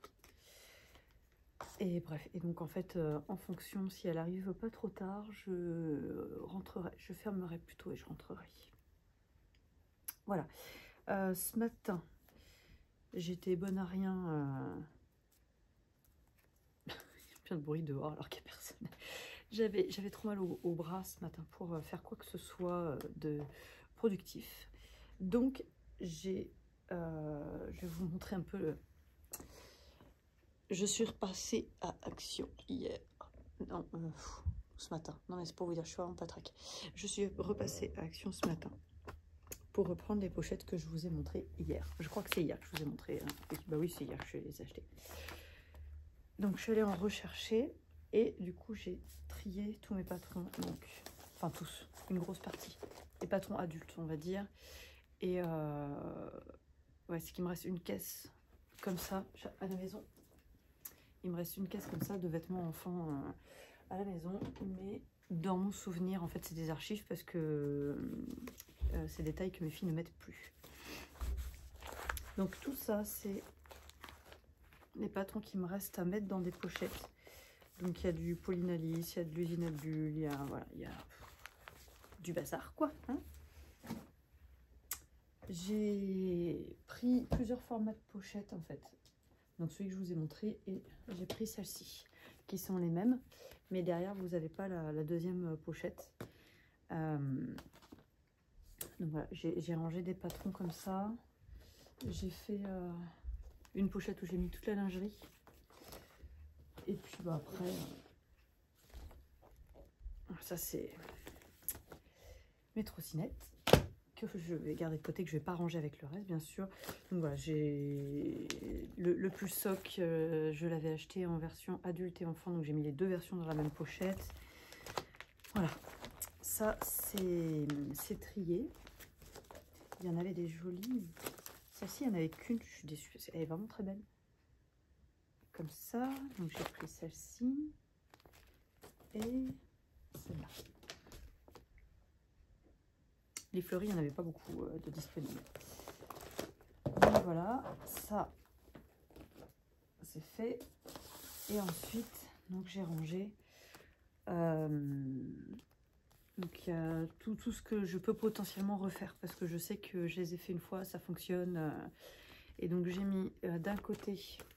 [SPEAKER 1] Et bref, et donc en fait, euh, en fonction, si elle arrive pas trop tard, je rentrerai, je fermerai plutôt et je rentrerai. Voilà. Euh, ce matin, j'étais bonne à rien. Euh... Il y a plein de bruit dehors alors qu'il n'y a personne. J'avais j'avais trop mal au, au bras ce matin pour faire quoi que ce soit de productif. Donc, j'ai, euh, je vais vous montrer un peu le... Je suis repassée à Action hier. Non, euh, ce matin. Non mais c'est pour vous dire, je suis vraiment pas traque. Je suis repassée à Action ce matin pour reprendre les pochettes que je vous ai montrées hier. Je crois que c'est hier que je vous ai montré. Hein. Oui, bah oui, c'est hier que je les ai achetées. Donc je suis allée en rechercher et du coup j'ai trié tous mes patrons. Donc, enfin tous, une grosse partie. Les patrons adultes, on va dire. Et euh, ouais, c'est qu'il me reste une caisse comme ça à la maison. Il me reste une caisse comme ça de vêtements enfants euh, à la maison. Mais dans mon souvenir, en fait, c'est des archives parce que euh, c'est des tailles que mes filles ne mettent plus. Donc tout ça, c'est les patrons qui me restent à mettre dans des pochettes. Donc il y a du Polinalis, il y a de l'usine à bulles, il y a, voilà, il y a du bazar, quoi. Hein. J'ai pris plusieurs formats de pochettes, en fait. Donc celui que je vous ai montré, et j'ai pris celle-ci, qui sont les mêmes. Mais derrière, vous n'avez pas la, la deuxième pochette. Euh, donc voilà, j'ai rangé des patrons comme ça. J'ai fait euh, une pochette où j'ai mis toute la lingerie. Et puis bah, après, euh, ça c'est mes trottinettes que je vais garder de côté, que je vais pas ranger avec le reste, bien sûr. Donc voilà, j'ai le, le pull sock, euh, je l'avais acheté en version adulte et enfant, donc j'ai mis les deux versions dans la même pochette. Voilà, ça c'est trié. Il y en avait des jolies. Celle-ci, il n'y en avait qu'une, je suis déçue. Elle est vraiment très belle. Comme ça, donc j'ai pris celle-ci et celle-là. Les fleuris, il n'y en avait pas beaucoup euh, de disponibles. Donc voilà, ça c'est fait. Et ensuite, donc j'ai rangé euh, donc il y a tout, tout ce que je peux potentiellement refaire parce que je sais que je les ai fait une fois, ça fonctionne. Euh, et donc j'ai mis euh, d'un côté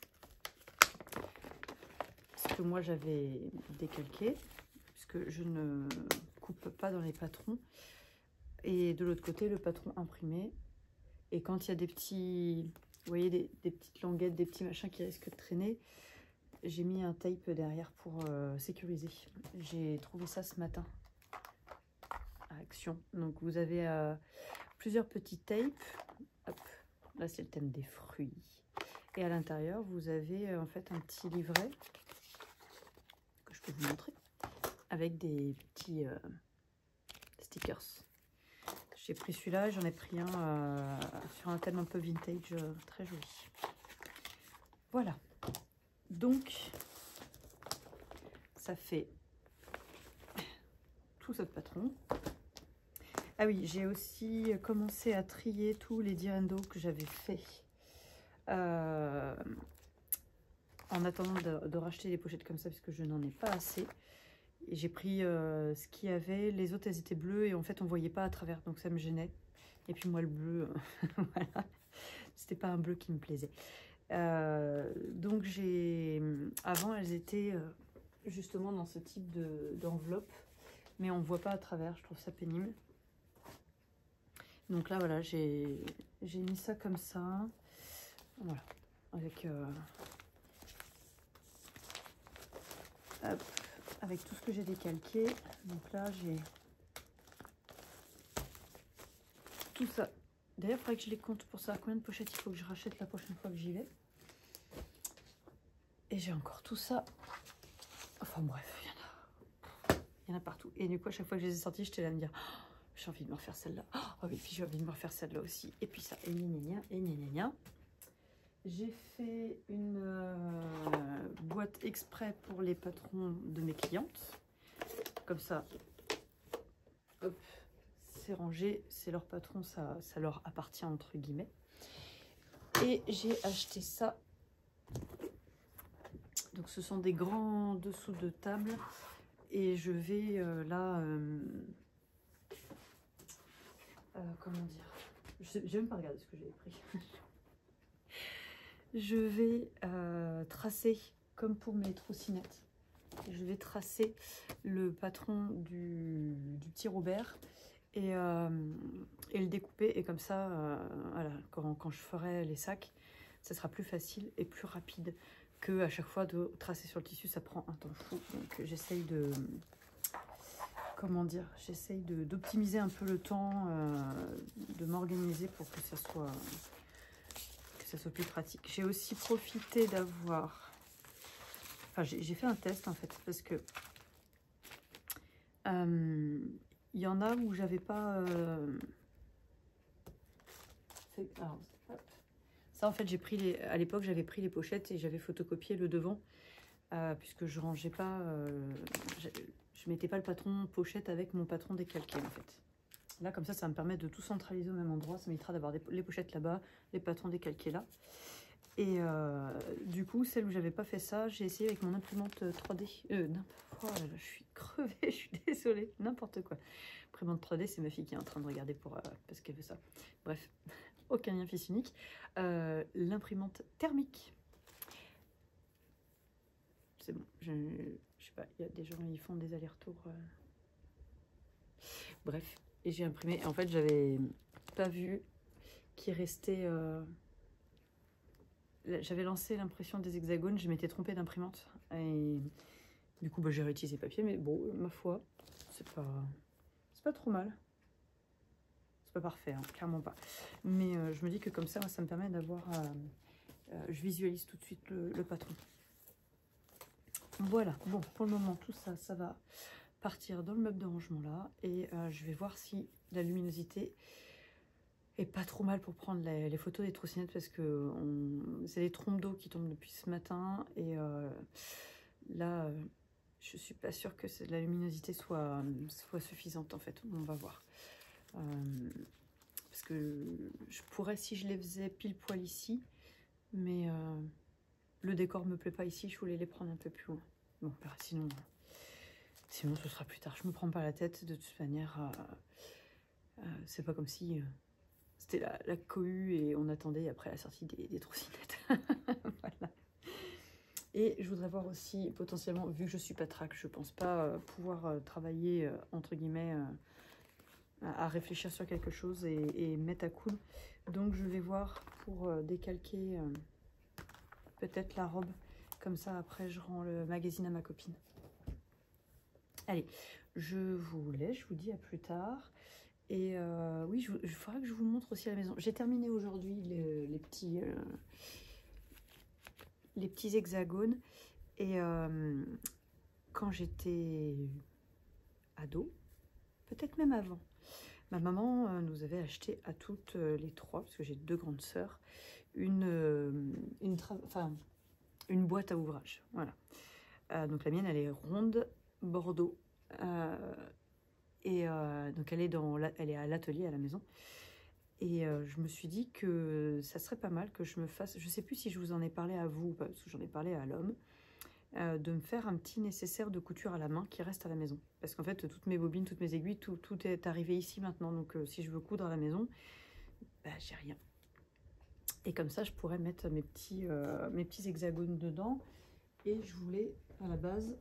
[SPEAKER 1] ce que moi j'avais décalqué, puisque je ne coupe pas dans les patrons. Et de l'autre côté, le patron imprimé. Et quand il y a des petits, vous voyez, des, des petites languettes, des petits machins qui risquent de traîner, j'ai mis un tape derrière pour euh, sécuriser. J'ai trouvé ça ce matin à Action. Donc vous avez euh, plusieurs petits tapes. Hop, là c'est le thème des fruits. Et à l'intérieur, vous avez euh, en fait un petit livret que je peux vous montrer avec des petits euh, stickers. J'ai pris celui-là, j'en ai pris un euh, sur un thème un peu vintage, euh, très joli. Voilà. Donc, ça fait tout ce patron. Ah oui, j'ai aussi commencé à trier tous les direndo que j'avais fait euh, en attendant de, de racheter les pochettes comme ça, parce que je n'en ai pas assez. Et j'ai pris euh, ce qu'il y avait, les autres elles étaient bleues et en fait on voyait pas à travers, donc ça me gênait. Et puis moi le bleu, voilà, c'était pas un bleu qui me plaisait. Euh, donc j'ai, avant elles étaient euh, justement dans ce type de d'enveloppe, mais on voit pas à travers, je trouve ça pénible. Donc là voilà, j'ai j'ai mis ça comme ça, voilà, avec euh, hop, avec tout ce que j'ai décalqué. Donc là j'ai tout ça. D'ailleurs il faudrait que je les compte pour ça, combien de pochettes il faut que je rachète la prochaine fois que j'y vais. Et j'ai encore tout ça, enfin bref, il y en a il y en a partout. Et du coup à chaque fois que je les ai sortis, j'étais là à me dire oh, j'ai envie de me refaire celle-là, oh oui, puis j'ai envie de me refaire celle-là aussi, et puis ça, et gna gna gna, et gna gna gna. J'ai fait une euh, boîte exprès pour les patrons de mes clientes. Comme ça, hop, c'est rangé, c'est leur patron, ça, ça leur appartient entre guillemets. Et j'ai acheté ça. Donc ce sont des grands dessous de table. Et je vais euh, là... Euh, euh, comment dire, je n'ai même pas regardé ce que j'ai pris. Je vais euh, tracer, comme pour mes trottinettes, je vais tracer le patron du, du petit Robert et, euh, et le découper. Et comme ça, euh, voilà, quand, quand je ferai les sacs, ça sera plus facile et plus rapide que à chaque fois de tracer sur le tissu. Ça prend un temps fou. Donc j'essaye de, comment dire, j'essaye d'optimiser un peu le temps, euh, de m'organiser pour que ça soit que ça soit plus pratique. J'ai aussi profité d'avoir, enfin j'ai fait un test en fait, parce que il euh, y en a où j'avais pas euh, fait, alors, ça en fait j'ai pris les, à l'époque j'avais pris les pochettes et j'avais photocopié le devant, euh, puisque je rangeais pas, euh, je, je mettais pas le patron pochette avec mon patron décalqué en fait. Là comme ça, ça me permet de tout centraliser au même endroit, ça m'évitera d'avoir les pochettes là-bas, les patrons décalqués là. Et euh, du coup, celle où j'avais pas fait ça, j'ai essayé avec mon imprimante trois D. Euh, oh là là, je suis crevée, je suis désolée, n'importe quoi. Imprimante trois D, c'est ma fille qui est en train de regarder pour, euh, parce qu'elle veut ça. Bref, aucun lien fils unique. Euh, L'imprimante thermique. C'est bon, je, je sais pas, il y a des gens, ils font des allers-retours. Euh... Bref, et j'ai imprimé. En fait, j'avais pas vu qu'il restait... Euh... J'avais lancé l'impression des hexagones, je m'étais trompée d'imprimante. Et du coup, bah, j'ai réutilisé papier, mais bon, ma foi, c'est pas, c'est pas trop mal. C'est pas parfait, hein, clairement pas. Mais euh, je me dis que comme ça, moi, ça me permet d'avoir... Euh, euh, je visualise tout de suite le, le patron. Voilà, bon, pour le moment, tout ça, ça va partir dans le meuble de rangement là. Et euh, je vais voir si la luminosité... et pas trop mal pour prendre les, les photos des troussinettes, parce que c'est des trompes d'eau qui tombent depuis ce matin et euh, là euh, je suis pas sûre que la luminosité soit, soit suffisante en fait. On va voir, euh, parce que je pourrais, si je les faisais pile poil ici, mais euh, le décor me plaît pas ici, je voulais les prendre un peu plus loin. Bon, bah, sinon sinon ce sera plus tard, je me prends pas la tête de toute manière. Euh, euh, c'est pas comme si... Euh, c'était la, la cohue et on attendait après la sortie des, des troussinettes. Voilà. Et je voudrais voir aussi potentiellement, vu que je suis patraque, je pense pas euh, pouvoir euh, travailler euh, entre guillemets euh, à, à réfléchir sur quelque chose et, et mettre à coudre. Donc je vais voir pour euh, décalquer euh, peut-être la robe. Comme ça après je rends le magazine à ma copine. Allez, je vous laisse, je vous dis à plus tard. Et euh, oui, il faudra que je vous montre aussi à la maison. J'ai terminé aujourd'hui les, les petits euh, les petits hexagones. Et euh, quand j'étais ado, peut-être même avant, ma maman euh, nous avait acheté à toutes euh, les trois, parce que j'ai deux grandes sœurs, une, euh, une, enfin, une boîte à ouvrage. Voilà. Euh, donc la mienne, elle est ronde, bordeaux. Euh, Et euh, donc elle est, dans la, elle est à l'atelier à la maison. Et euh, je me suis dit que ça serait pas mal que je me fasse, je sais plus si je vous en ai parlé à vous, parce que j'en ai parlé à l'homme, euh, de me faire un petit nécessaire de couture à la main qui reste à la maison. Parce qu'en fait, toutes mes bobines, toutes mes aiguilles, tout, tout est arrivé ici maintenant. Donc euh, si je veux coudre à la maison, bah, j'ai rien. Et comme ça, je pourrais mettre mes petits, euh, mes petits hexagones dedans. Et je voulais, à la base,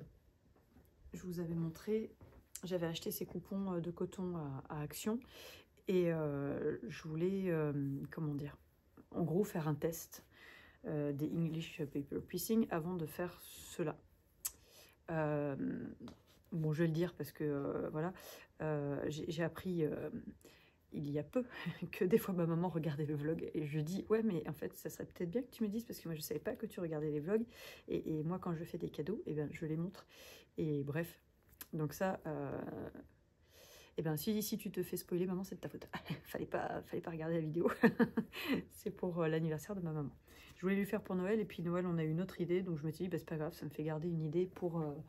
[SPEAKER 1] je vous avais montré... J'avais acheté ces coupons de coton à, à Action et euh, je voulais, euh, comment dire, en gros faire un test euh, des English Paper Piecing avant de faire cela. Euh, bon, je vais le dire parce que, euh, voilà, euh, j'ai appris euh, il y a peu que des fois ma maman regardait le vlog et je dis, ouais, mais en fait, ça serait peut-être bien que tu me dises parce que moi, je ne savais pas que tu regardais les vlogs et, et moi, quand je fais des cadeaux, eh bien, je les montre et bref. Donc ça, euh, eh ben si, si tu te fais spoiler, maman, c'est de ta faute. fallait pas, fallait pas regarder la vidéo. C'est pour euh, l'anniversaire de ma maman. Je voulais lui faire pour Noël, et puis Noël, on a une autre idée, donc je me suis dit, bah, c'est pas grave, ça me fait garder une idée pour, euh,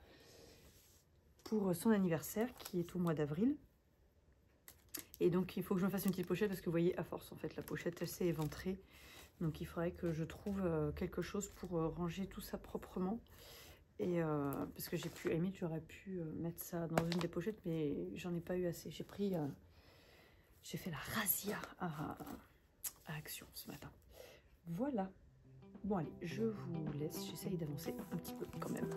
[SPEAKER 1] pour son anniversaire, qui est au mois d'avril. Et donc, il faut que je me fasse une petite pochette, parce que vous voyez, à force, en fait, la pochette, elle s'est éventrée. Donc, il faudrait que je trouve euh, quelque chose pour euh, ranger tout ça proprement. Et euh, parce que j'ai pu, à la limite, j'aurais pu euh, mettre ça dans une des pochettes, mais j'en ai pas eu assez. J'ai pris, euh, j'ai fait la razzia à, à Action ce matin. Voilà. Bon, allez, je vous laisse. J'essaye d'avancer un petit peu quand même.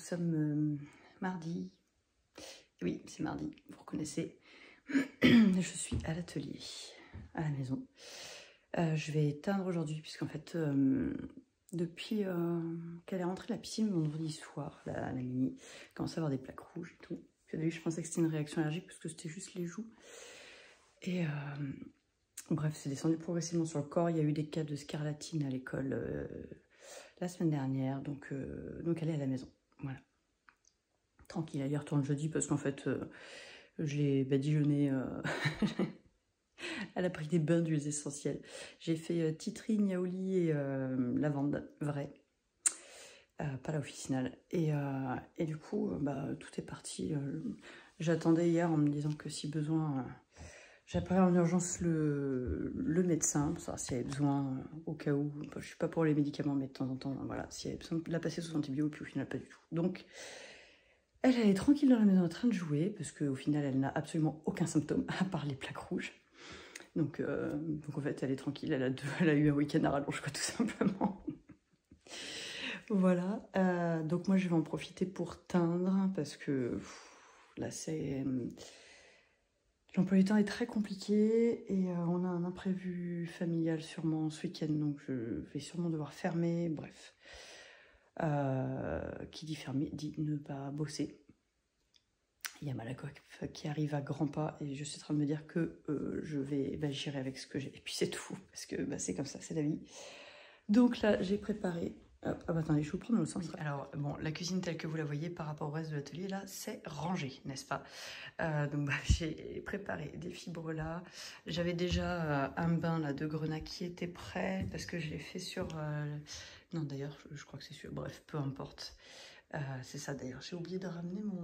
[SPEAKER 1] sommes euh, mardi. Oui, c'est mardi, vous reconnaissez. Je suis à l'atelier, à la maison. Euh, je vais teindre aujourd'hui, puisqu'en fait, euh, depuis euh, qu'elle est rentrée de la piscine vendredi soir, la, la Mimi, elle commence à avoir des plaques rouges et tout. Au début, je pensais que c'était une réaction allergique, parce que c'était juste les joues. Et euh, bref, c'est descendu progressivement sur le corps. Il y a eu des cas de scarlatine à l'école euh, la semaine dernière, donc, euh, donc elle est à la maison. Voilà. Tranquille, elle y retourne jeudi, parce qu'en fait, euh, je l'ai badigeonné. Euh... Elle a pris des bains d'huiles essentielles. J'ai fait euh, titri, niaouli et euh, lavande vraie. Euh, pas la officinale. Et, euh, et du coup, euh, bah, tout est parti. Euh, J'attendais hier en me disant que si besoin, euh, j'appellerais en urgence le, le médecin. Ça, s'il y avait besoin, euh, au cas où. Bah, je ne suis pas pour les médicaments, mais de temps en temps, voilà, s'il y avait besoin de la passer sous antibiotiques, puis au final, pas du tout. Donc, elle, elle est tranquille dans la maison en train de jouer, parce qu'au final, elle n'a absolument aucun symptôme, à part les plaques rouges. Donc, euh, donc en fait, elle est tranquille, elle a, deux, elle a eu un week-end à rallonge, quoi, tout simplement. Voilà, euh, donc moi je vais en profiter pour teindre, parce que pff, là c'est... L'emploi du temps est très compliqué, et euh, on a un imprévu familial sûrement ce week-end, donc je vais sûrement devoir fermer, bref. Euh, qui dit fermer, dit ne pas bosser. Il y a Malakoff qui arrive à grands pas et je suis en train de me dire que euh, je vais, bah, j'irai avec ce que j'ai. Et puis c'est tout, parce que bah, c'est comme ça, c'est la vie. Donc là, j'ai préparé... Hop, ah bah, attendez, je vais vous prendre dans le sens. Oui, alors, bon, la cuisine telle que vous la voyez par rapport au reste de l'atelier, là, c'est rangé, n'est-ce pas? euh, Donc bah, j'ai préparé des fibres là. J'avais déjà euh, un bain là, de grenat qui était prêt, parce que je l'ai fait sur... Euh... Non, d'ailleurs, je, je crois que c'est sûr. Bref, peu importe. Euh, c'est ça, d'ailleurs. J'ai oublié de ramener mon...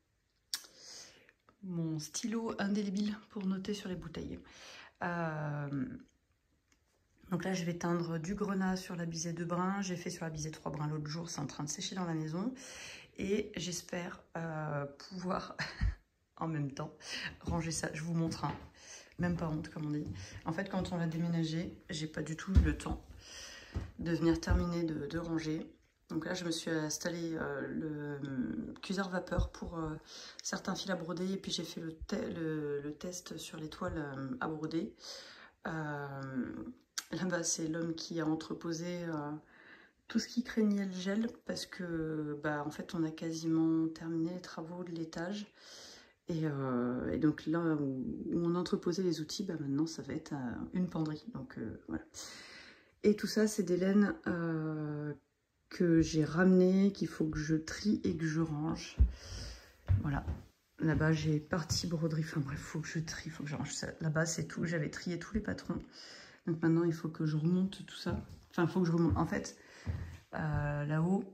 [SPEAKER 1] mon stylo indélébile pour noter sur les bouteilles. Euh, donc là, je vais teindre du grenat sur la bisée deux brins. J'ai fait sur la bisée trois brins l'autre jour. C'est en train de sécher dans la maison. Et j'espère euh, pouvoir, en même temps, ranger ça. Je vous montre, hein. Même pas honte, comme on dit. En fait, quand on va déménager, j'ai pas du tout eu le temps de venir terminer de, de ranger. Donc là, je me suis installé euh, le cuiseur vapeur pour euh, certains fils à broder. Et puis, j'ai fait le, te le, le test sur les toiles euh, à broder. Euh, Là-bas, c'est l'homme qui a entreposé euh, tout ce qui craignait le gel. Parce que, bah, en fait, on a quasiment terminé les travaux de l'étage. Et, euh, et donc là où, où on entreposait les outils, bah, maintenant, ça va être euh, une penderie. Donc, euh, voilà. Et tout ça, c'est des laines... Euh, que j'ai ramené, qu'il faut que je trie et que je range. Voilà. Là-bas, j'ai partie broderie. Enfin bref, il faut que je trie, il faut que je range ça. Là-bas, c'est tout. J'avais trié tous les patrons. Donc maintenant, il faut que je remonte tout ça. Enfin, il faut que je remonte. En fait, euh, là-haut,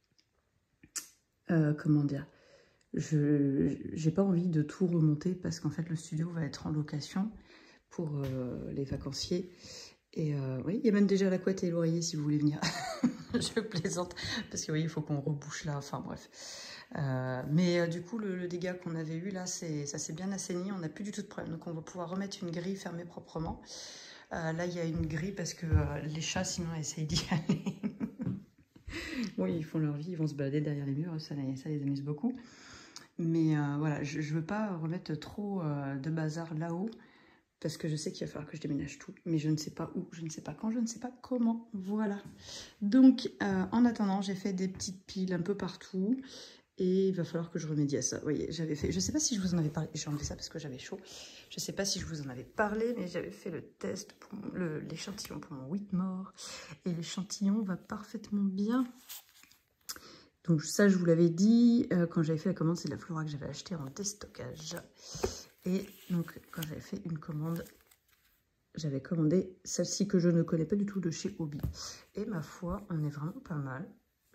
[SPEAKER 1] euh, comment dire, je j'ai pas envie de tout remonter parce qu'en fait, le studio va être en location pour euh, les vacanciers. Et euh, oui, il y a même déjà la couette et l'oreiller si vous voulez venir. Je plaisante, parce que oui, il faut qu'on rebouche là, enfin bref. Euh, mais euh, du coup, le, le dégât qu'on avait eu là, ça s'est bien assaini, on n'a plus du tout de problème. Donc on va pouvoir remettre une grille fermée proprement. Euh, là, il y a une grille parce que euh, les chats, sinon, essayent d'y aller. Bon, ils font leur vie, ils vont se balader derrière les murs, ça, ça les amuse beaucoup. Mais euh, voilà, je ne veux pas remettre trop euh, de bazar là-haut. Parce que je sais qu'il va falloir que je déménage tout. Mais je ne sais pas où, je ne sais pas quand, je ne sais pas comment. Voilà. Donc, euh, en attendant, j'ai fait des petites piles un peu partout. Et il va falloir que je remédie à ça. Vous voyez, j'avais fait... Je ne sais pas si je vous en avais parlé. J'ai enlevé ça parce que j'avais chaud. Je ne sais pas si je vous en avais parlé, mais j'avais fait le test, pour l'échantillon pour mon Whitmore. Et l'échantillon va parfaitement bien. Donc ça, je vous l'avais dit. Euh, quand j'avais fait la commande, c'est de la Flora que j'avais acheté en déstockage. Et donc, quand j'avais fait une commande, j'avais commandé celle-ci que je ne connais pas du tout de chez Hobby. Et ma foi, on est vraiment pas mal.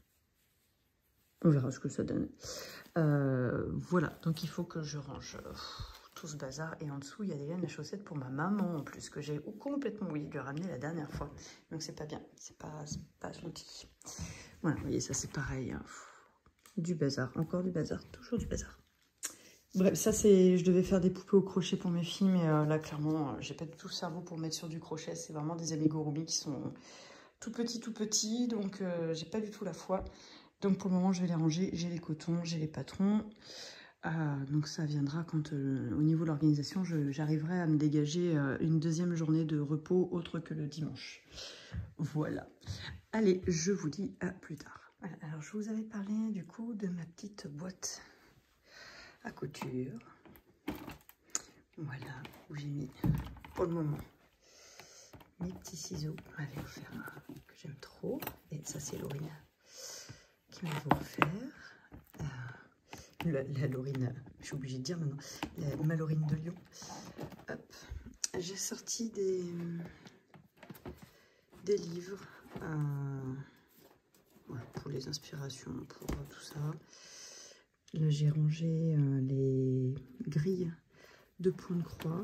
[SPEAKER 1] On verra ce que ça donne. Euh, voilà, donc il faut que je range tout ce bazar. Et en dessous, il y a des laines à chaussettes pour ma maman en plus, que j'ai complètement oublié de lui ramener la dernière fois. Donc c'est pas bien, c'est pas, pas gentil. Voilà, vous voyez, ça c'est pareil. Hein. Du bazar, encore du bazar, toujours du bazar. Bref, ça c'est, je devais faire des poupées au crochet pour mes filles, mais euh, là clairement, euh, j'ai pas du tout le cerveau pour mettre sur du crochet. C'est vraiment des amigurumi qui sont tout petits, tout petits, donc euh, j'ai pas du tout la foi. Donc pour le moment, je vais les ranger. J'ai les cotons, j'ai les patrons. Euh, donc ça viendra quand, euh, au niveau de l'organisation, j'arriverai à me dégager euh, une deuxième journée de repos autre que le dimanche. Voilà. Allez, je vous dis à plus tard. Alors, je vous avais parlé du coup de ma petite boîte à couture. Voilà, où j'ai mis pour le moment mes petits ciseaux. Allez, vous faire un que j'aime trop. Et ça, c'est Laurine qui m'a offert. Euh, la, la Laurine, je suis obligée de dire maintenant, la, ma Laurine de Lyon. Hop, j'ai sorti des, des livres euh, voilà, pour les inspirations, pour euh, tout ça. Là, j'ai rangé euh, les grilles de point de croix.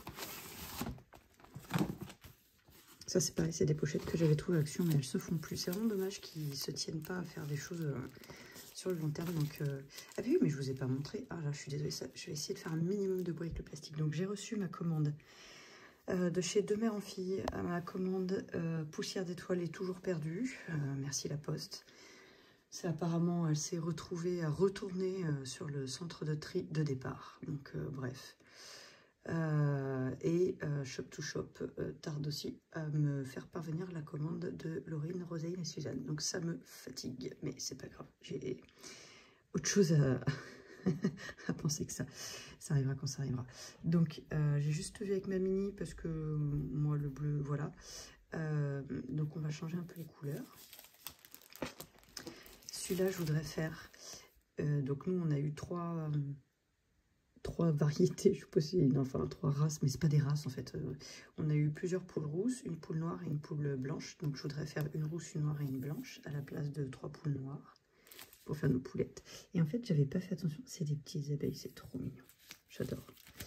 [SPEAKER 1] Ça, c'est pareil, c'est des pochettes que j'avais trouvées à Action, mais elles se font plus. C'est vraiment dommage qu'ils ne se tiennent pas à faire des choses euh, sur le long terme. Donc, euh... ah oui, mais je ne vous ai pas montré. Ah là, je suis désolée, ça, je vais essayer de faire un minimum de bruit avec le plastique. Donc, j'ai reçu ma commande euh, de chez De Mère en Fille. Ma commande euh, Poussière d'étoiles est toujours perdue. Euh, merci la Poste. C'est apparemment, elle s'est retrouvée à retourner euh, sur le centre de tri de départ. Donc, euh, bref. Euh, et euh, Shop to Shop euh, tarde aussi à me faire parvenir la commande de Laurine, Rosaline et Suzanne. Donc ça me fatigue, mais c'est pas grave. J'ai autre chose à, à penser que ça. Ça arrivera quand ça arrivera. Donc euh, j'ai juste vu avec ma mini parce que moi le bleu, voilà. Euh, donc on va changer un peu les couleurs. Celui-là, je voudrais faire. Euh, donc nous, on a eu trois. Euh, trois variétés, je suppose, enfin trois races, mais c'est pas des races en fait. Euh, on a eu plusieurs poules rousses, une poule noire et une poule blanche. Donc je voudrais faire une rousse, une noire et une blanche à la place de trois poules noires pour faire nos poulettes. Et en fait, j'avais pas fait attention, c'est des petites abeilles, c'est trop mignon. J'adore.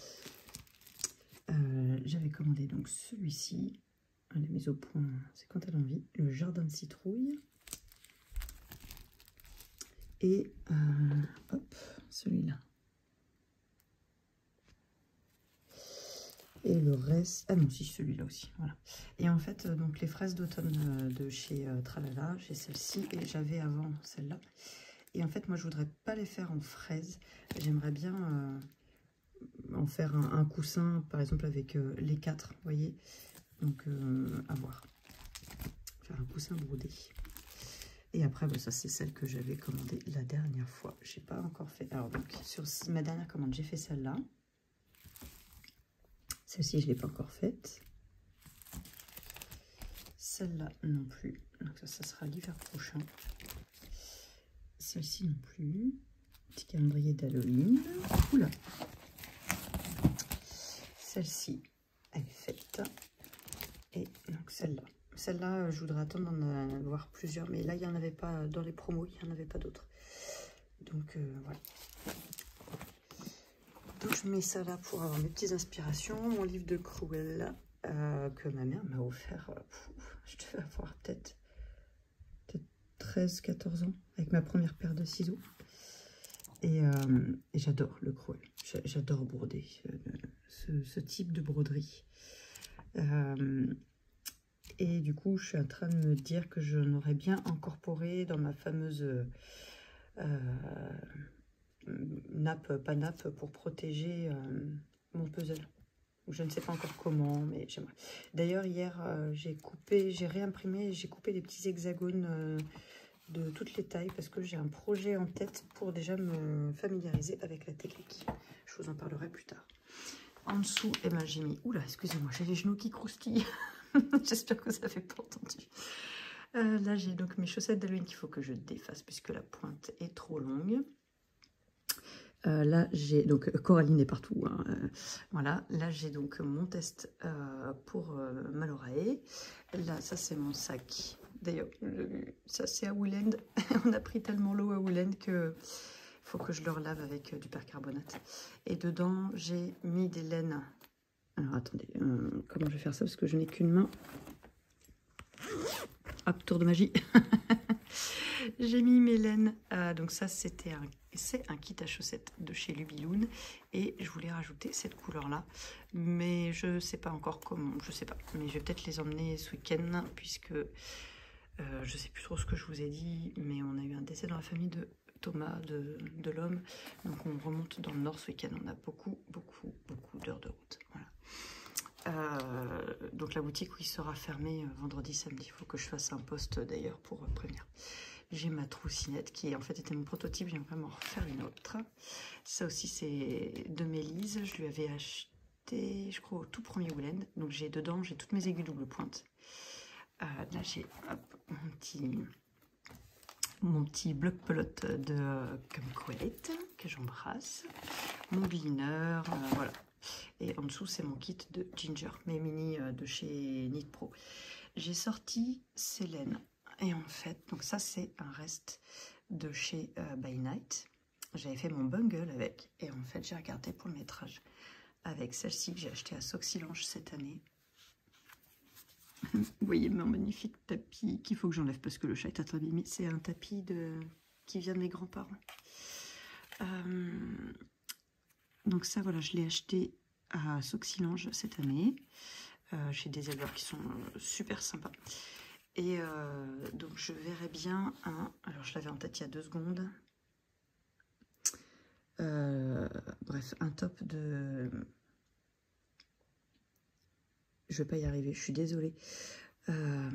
[SPEAKER 1] Euh, j'avais commandé donc celui-ci, la mise au point, c'est quand elle a envie, le jardin de citrouille. Et euh, hop, celui-là. Et le reste, ah non, si, celui-là aussi, voilà. Et en fait, donc les fraises d'automne euh, de chez euh, Tralala, j'ai celle-ci et j'avais avant celle-là. Et en fait, moi, je voudrais pas les faire en fraises. J'aimerais bien euh, en faire un, un coussin, par exemple, avec euh, les quatre, vous voyez. Donc, euh, à voir. Faire un coussin brodé. Et après, bah, ça, c'est celle que j'avais commandée la dernière fois. Je n'ai pas encore fait. Alors, donc, sur ma dernière commande, j'ai fait celle-là. Celle-ci, je ne l'ai pas encore faite. Celle-là, non plus. Donc ça, ça sera l'hiver prochain. Celle-ci, non plus. Petit calendrier d'Halloween. Oula. Celle-ci, elle est faite. Et donc celle-là. Celle-là, je voudrais attendre d'en avoir plusieurs. Mais là, il n'y en avait pas dans les promos. Il n'y en avait pas d'autres. Donc, euh, voilà. Donc je mets ça là pour avoir mes petites inspirations. Mon livre de Cruella euh, que ma mère m'a offert. Euh, pff, je devais avoir peut-être peut treize quatorze ans avec ma première paire de ciseaux. Et, euh, et j'adore le Cruella. J'adore broder euh, ce, ce type de broderie. Euh, et du coup, je suis en train de me dire que je n'aurais bien incorporé dans ma fameuse... Euh, nappe, pas nappe, pour protéger euh, mon puzzle. Je ne sais pas encore comment, mais j'aimerais. D'ailleurs, hier, euh, j'ai coupé, j'ai réimprimé, j'ai coupé les petits hexagones euh, de toutes les tailles parce que j'ai un projet en tête pour déjà me familiariser avec la technique. Je vous en parlerai plus tard. En dessous, eh ben, j'ai mis... Oula, excusez-moi, j'ai les genoux qui croustillent. J'espère que vous n'avez pas entendu. Euh, là, j'ai donc mes chaussettes d'Halloween qu'il faut que je défasse puisque la pointe est trop longue. Euh, là, j'ai donc Coraline est partout. Hein, euh, voilà, là j'ai donc mon test euh, pour euh, Malorae. Là, ça c'est mon sac. D'ailleurs, ça c'est à Woolend. On a pris tellement l'eau à Woolend que faut que je le relave avec euh, du percarbonate. Et dedans, j'ai mis des laines. Alors attendez, euh, comment je vais faire ça parce que je n'ai qu'une main. Hop, tour de magie. J'ai mis mes laines, euh, donc ça c'était un, c'est un kit à chaussettes de chez Lubiloon et je voulais rajouter cette couleur là, mais je sais pas encore comment, je sais pas, mais je vais peut-être les emmener ce week-end puisque Euh, je sais plus trop ce que je vous ai dit, mais on a eu un décès dans la famille de Thomas, de, de l'homme. Donc on remonte dans le nord ce week-end. On a beaucoup, beaucoup, beaucoup d'heures de route. Voilà. Euh, donc la boutique, oui, sera fermée vendredi, samedi. Il faut que je fasse un post d'ailleurs pour prévenir. J'ai ma troussinette qui en fait était mon prototype. J'aimerais m'en refaire une autre. Ça aussi, c'est de Mélise. Je lui avais acheté, je crois, au tout premier Woolend. Donc j'ai dedans, j'ai toutes mes aiguilles double pointe. Euh, là, j'ai mon petit, mon petit bloc pelote de euh, comme Colette que j'embrasse. Mon glitter, euh, voilà. Et en dessous, c'est mon kit de Ginger, mes mini euh, de chez Knit Pro. J'ai sorti Célène. Et en fait, donc ça, c'est un reste de chez euh, By Night. J'avais fait mon bungle avec. Et en fait, j'ai regardé pour le métrage avec celle-ci que j'ai acheté à Soxylange cette année. Vous voyez mon magnifique tapis qu'il faut que j'enlève parce que le chat est très abîmé. C'est un tapis de... qui vient de mes grands-parents. Euh... Donc ça, voilà, je l'ai acheté à Soxylange cette année. Euh, chez des éleveurs qui sont euh, super sympas. Et euh, donc je verrais bien un... Alors je l'avais en tête il y a deux secondes. Euh, bref, un top de... Je vais pas y arriver, je suis désolée. Euh,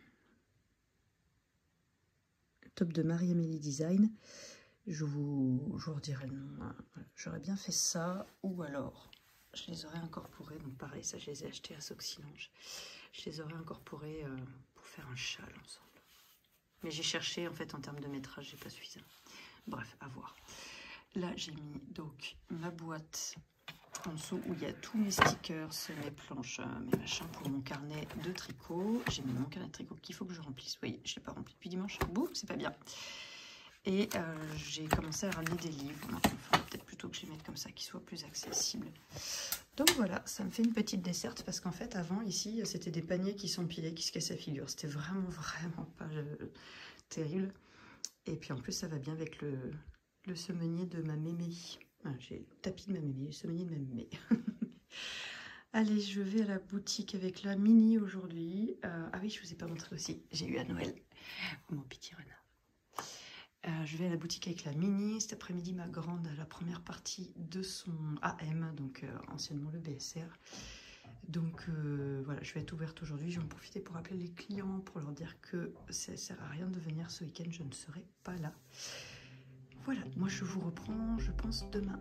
[SPEAKER 1] top de Marie-Amélie Design. Je vous, je vous redirai le nom. J'aurais bien fait ça. Ou alors, je les aurais incorporés. Donc pareil, ça je les ai achetés à Soxylange. Je les aurais incorporés euh, pour faire un châle ensemble. Mais j'ai cherché, en fait, en termes de métrage, j'ai pas suffisamment. Bref, à voir. Là, j'ai mis donc ma boîte en dessous où il y a tous mes stickers, mes planches, mes machins pour mon carnet de tricot. J'ai mis mon carnet de tricot qu'il faut que je remplisse. Vous voyez, je ne l'ai pas rempli depuis dimanche. Boum, c'est pas bien. Et euh, j'ai commencé à ramener des livres. Donc, il faudrait peut-être plutôt que je les mette comme ça, qu'ils soient plus accessibles. Donc voilà, ça me fait une petite desserte parce qu'en fait, avant, ici, c'était des paniers qui s'empilaient, qui se cassaient la figure. C'était vraiment, vraiment pas euh, terrible. Et puis en plus, ça va bien avec le, le semenier de ma mémé. Ah, j'ai le tapis de ma mémé, le semenier de ma mémé. Allez, je vais à la boutique avec la mini aujourd'hui. Euh, ah oui, je ne vous ai pas montré aussi. J'ai eu à Noël mon petit renard. Euh, je vais à la boutique avec la mini. Cet après-midi, ma grande a la première partie de son A M, donc euh, anciennement le B S R. Donc euh, voilà, je vais être ouverte aujourd'hui. Je vais en profiter pour appeler les clients, pour leur dire que ça ne sert à rien de venir ce week-end. Je ne serai pas là. Voilà, moi je vous reprends, je pense, demain.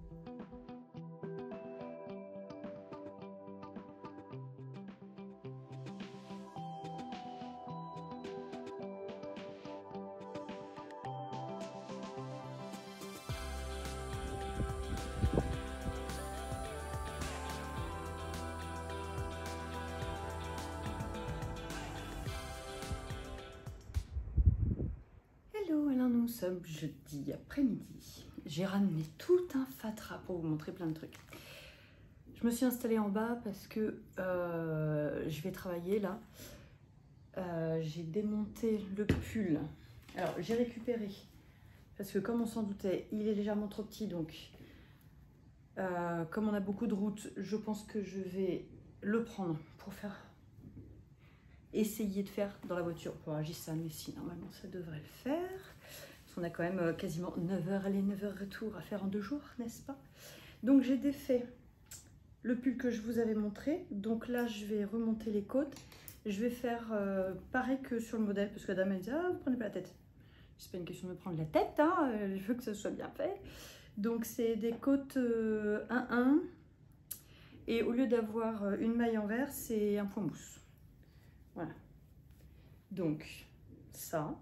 [SPEAKER 1] Hello, alors nous sommes jeudi après-midi. J'ai ramené tout un fatras pour vous montrer plein de trucs. Je me suis installée en bas parce que euh, je vais travailler là. Euh, j'ai démonté le pull. Alors j'ai récupéré parce que comme on s'en doutait, il est légèrement trop petit. Donc euh, comme on a beaucoup de routes, je pense que je vais le prendre pour faire... essayer de faire dans la voiture pour agir mais si normalement ça devrait le faire. Parce qu'on a quand même quasiment neuf heures aller, neuf heures retour à faire en deux jours, n'est-ce pas? Donc j'ai défait le pull que je vous avais montré. Donc là, je vais remonter les côtes. Je vais faire euh, pareil que sur le modèle, parce que la dame elle dit, ah, vous prenez pas la tête. C'est pas une question de prendre la tête, hein, je veux que ça soit bien fait. Donc c'est des côtes euh, un un. Et au lieu d'avoir une maille envers, c'est un point mousse. Voilà. Donc, ça.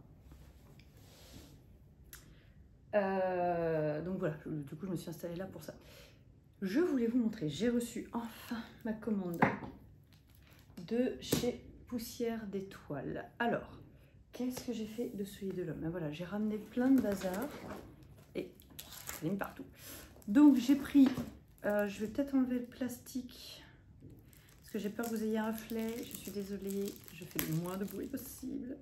[SPEAKER 1] Euh, donc voilà, du coup, je me suis installée là pour ça. Je voulais vous montrer, j'ai reçu enfin ma commande de chez Poussière d'étoiles. Alors, qu'est-ce que j'ai fait de celui de l'homme? Voilà, j'ai ramené plein de bazar et ça mis partout. Donc, j'ai pris, euh, je vais peut-être enlever le plastique. Parce que j'ai peur que vous ayez un reflet, je suis désolée, je fais le moins de bruit possible.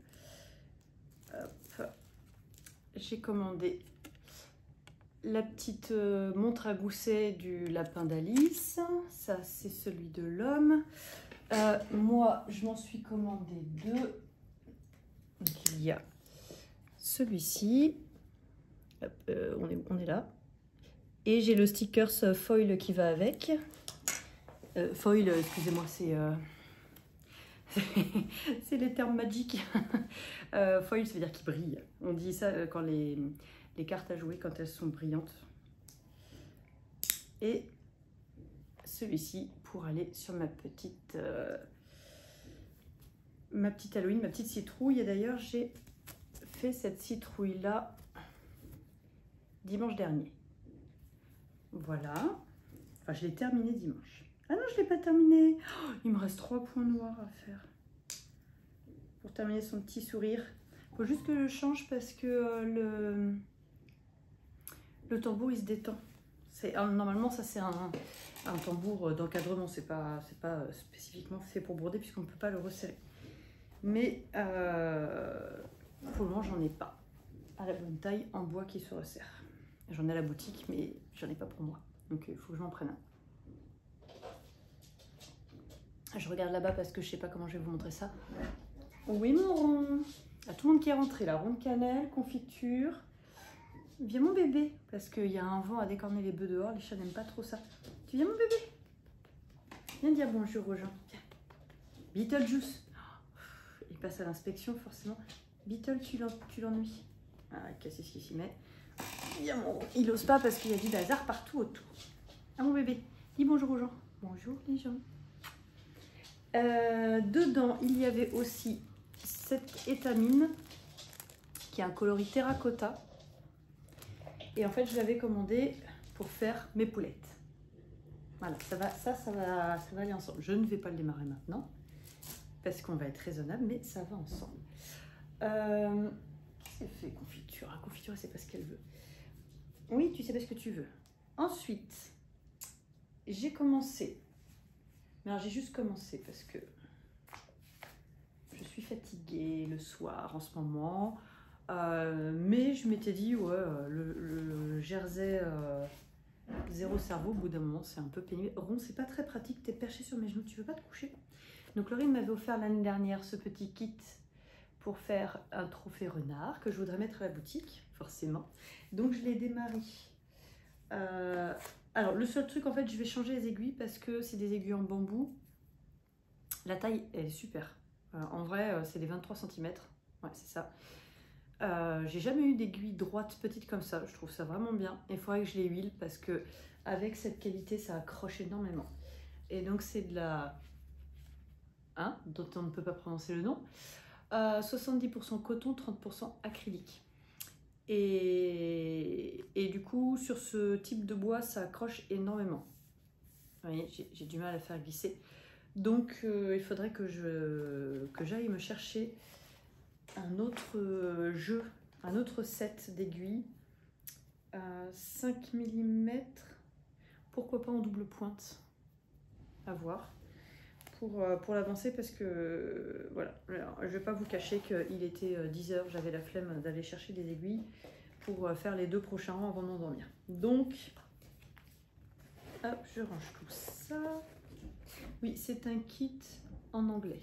[SPEAKER 1] J'ai commandé la petite euh, montre à gousset du lapin d'Alice. Ça, c'est celui de l'homme. Euh, moi, je m'en suis commandé deux. Donc il y a celui-ci, euh, on, est, on est là, et j'ai le stickers foil qui va avec. Euh, foil, excusez-moi, c'est euh, c'est les termes magiques. euh, foil, ça veut dire qu'il brille. On dit ça quand les, les cartes à jouer, quand elles sont brillantes. Et celui-ci pour aller sur ma petite euh, ma petite Halloween, ma petite citrouille. Et d'ailleurs j'ai fait cette citrouille là dimanche dernier. Voilà, enfin je l'ai terminé dimanche. Ah non, je l'ai pas terminé. Oh, il me reste trois points noirs à faire pour terminer son petit sourire. Faut juste que je change parce que euh, le le tambour il se détend. Normalement, ça c'est un, un tambour d'encadrement, c'est pas, c'est pas spécifiquement fait pour broder puisqu'on ne peut pas le resserrer. Mais euh, pour le moment, j'en ai pas à la bonne taille en bois qui se resserre. J'en ai à la boutique, mais j'en ai pas pour moi. Donc il faut que j'en prenne un. Je regarde là-bas parce que je sais pas comment je vais vous montrer ça. Oui, mon rond. À tout le monde qui est rentré là, rond de cannelle, confiture. Viens mon bébé, parce qu'il y a un vent à décorner les bœufs dehors, les chats n'aiment pas trop ça. Tu viens mon bébé? Viens dire bonjour aux gens. Viens. Beetlejuice. Oh, il passe à l'inspection forcément. Beetle, tu l'ennuies. Ah, qu'est-ce qu'il s'y met? Viens mon... Il n'ose pas parce qu'il y a du bazar partout autour. Ah mon bébé, dis bonjour aux gens. Bonjour les gens. Euh, dedans, il y avait aussi cette étamine qui a un coloris terracotta. Et en fait, je l'avais commandé pour faire mes poulettes. Voilà, ça va, ça, ça va, ça va aller ensemble. Je ne vais pas le démarrer maintenant parce qu'on va être raisonnable, mais ça va ensemble. Euh, Qu'est-ce qu'elle fait, confiture? Ah, confiture, c'est pas ce qu'elle veut. Oui, tu sais pas ce que tu veux. Ensuite, j'ai commencé. Mais alors, j'ai juste commencé parce que je suis fatiguée le soir en ce moment. Euh, mais je m'étais dit, ouais, le, le jersey euh, zéro cerveau, au bout d'un moment, c'est un peu pénible. Ron, c'est pas très pratique, t'es perché sur mes genoux, tu veux pas te coucher? Donc Laurine m'avait offert l'année dernière ce petit kit pour faire un trophée renard que je voudrais mettre à la boutique, forcément. Donc je l'ai démarré. Euh, alors le seul truc, en fait, je vais changer les aiguilles parce que c'est des aiguilles en bambou. La taille, elle est super. Euh, en vrai, c'est des vingt-trois centimètres. Ouais, c'est ça. Euh, j'ai jamais eu d'aiguille droite petite comme ça, je trouve ça vraiment bien. Il faudrait que je les huile parce que avec cette qualité ça accroche énormément. Et donc c'est de la hein, dont on ne peut pas prononcer le nom, euh, soixante-dix pour cent coton, trente pour cent acrylique. Et, et du coup sur ce type de bois ça accroche énormément. Vous voyez, j'ai du mal à faire glisser. Donc euh, il faudrait que je que j'aille me chercher un autre jeu, un autre set d'aiguilles à cinq millimètres, pourquoi pas en double pointe, à voir, pour, pour l'avancer parce que, voilà, alors, je vais pas vous cacher qu'il était dix heures, j'avais la flemme d'aller chercher des aiguilles pour faire les deux prochains rangs avant de m'endormir. Donc, hop, je range tout ça. Oui, c'est un kit en anglais.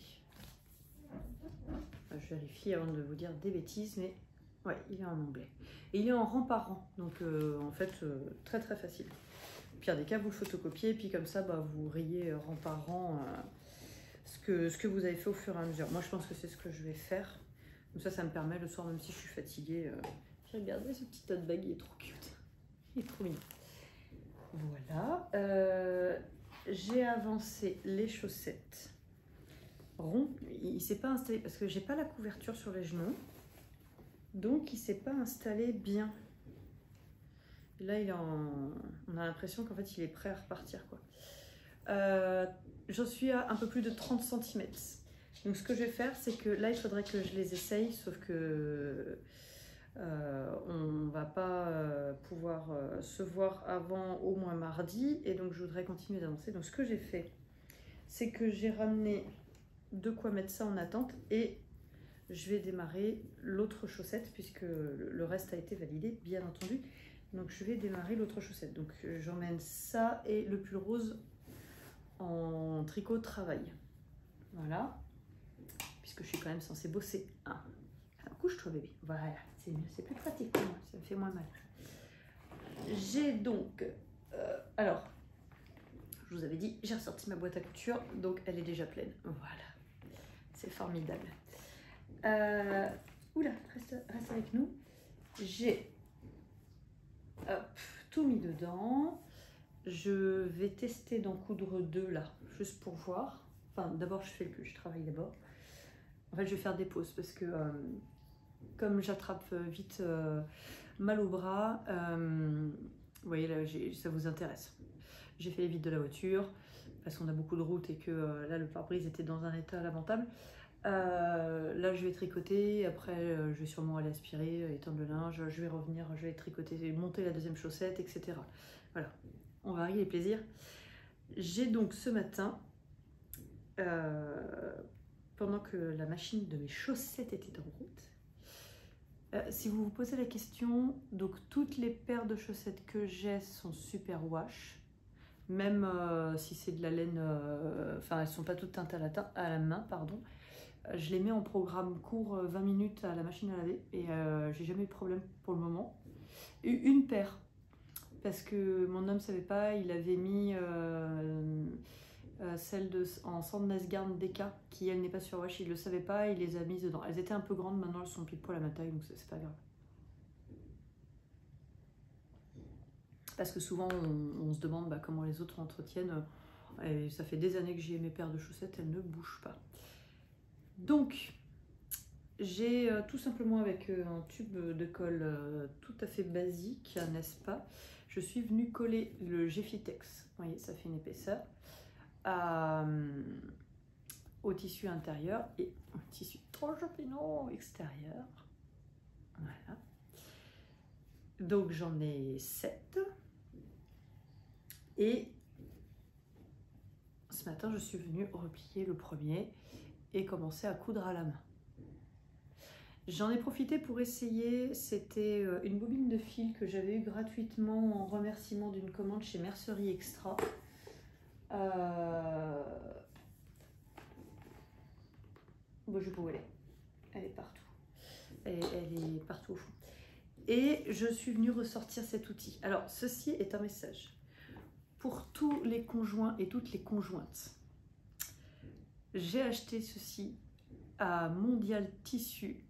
[SPEAKER 1] Je vérifie avant de vous dire des bêtises, mais ouais, il est en anglais. Et il est en rang par rang, donc euh, en fait, euh, très très facile. Au pire des cas, vous le photocopiez, et puis comme ça, bah, vous rayez rang par rang euh, ce, que, ce que vous avez fait au fur et à mesure. Moi, je pense que c'est ce que je vais faire. Donc ça, ça me permet le soir, même si je suis fatiguée. Euh... Puis regardez, ce petit tote bag, il est trop cute. Il est trop mignon. Voilà. Euh, J'ai avancé les chaussettes. Rond, il ne s'est pas installé parce que j'ai pas la couverture sur les genoux, donc il s'est pas installé bien. Et là, il est en... on a l'impression qu'en fait, il est prêt à repartir, quoi. Euh, J'en suis à un peu plus de trente centimètres. Donc, ce que je vais faire, c'est que là, il faudrait que je les essaye, sauf que euh, on va pas euh, pouvoir euh, se voir avant au moins mardi, et donc je voudrais continuer d'avancer. Donc, ce que j'ai fait, c'est que j'ai ramené de quoi mettre ça en attente et je vais démarrer l'autre chaussette puisque le reste a été validé bien entendu. Donc je vais démarrer l'autre chaussette. Donc j'emmène ça et le pull rose en tricot travail. Voilà, puisque je suis quand même censée bosser. Hein. Couche-toi bébé, voilà, c'est mieux, c'est plus pratique pour moi, ça me fait moins mal. J'ai donc, euh, alors, je vous avais dit, j'ai ressorti ma boîte à couture, donc elle est déjà pleine, voilà, c'est formidable. Euh, oula, reste, reste avec nous, j'ai tout mis dedans, je vais tester d'en coudre deux là, juste pour voir, enfin d'abord je fais le je travaille d'abord, en fait je vais faire des pauses parce que euh, comme j'attrape vite euh, mal au bras, euh, vous voyez là, ça vous intéresse. J'ai fait les vitres de la voiture parce qu'on a beaucoup de routes et que euh, là le pare-brise était dans un état lamentable. Euh, là je vais tricoter, après euh, je vais sûrement aller aspirer, euh, étendre le linge, je vais revenir, je vais tricoter, monter la deuxième chaussette, et cetera. Voilà, on varie les plaisirs. J'ai donc ce matin, euh, pendant que la machine de mes chaussettes était en route, Euh, si vous vous posez la question, donc toutes les paires de chaussettes que j'ai sont super wash, même euh, si c'est de la laine, euh, enfin elles sont pas toutes teintées à la, à la main, pardon. Euh, je les mets en programme court euh, vingt minutes à la machine à laver et euh, j'ai jamais eu de problème pour le moment. Et une paire, parce que mon homme savait pas, il avait mis euh, euh, celle de, en Sandnesgarn D K qui elle n'est pas sur wash, il le savait pas, il les a mises dedans. Elles étaient un peu grandes, maintenant elles sont pile poil à ma taille, donc c'est pas grave. Parce que souvent on, on se demande bah, comment les autres entretiennent, et ça fait des années que j'ai mes paires de chaussettes, elles ne bougent pas. Donc j'ai euh, tout simplement avec euh, un tube de colle euh, tout à fait basique, n'est-ce pas, je suis venue coller le Geffitex, vous voyez ça fait une épaisseur, à, euh, au tissu intérieur et au tissu trop champignon extérieur. Voilà. Donc j'en ai sept. Et ce matin, je suis venue replier le premier et commencer à coudre à la main. J'en ai profité pour essayer, c'était une bobine de fil que j'avais eu gratuitement en remerciement d'une commande chez Mercerie Extra. Euh... Bon, je sais pas où elle est. Elle est partout. Elle est, elle est partout au fond. Et je suis venue ressortir cet outil. Alors, ceci est un message pour tous les conjoints et toutes les conjointes. J'ai acheté ceci à Mondial Tissu,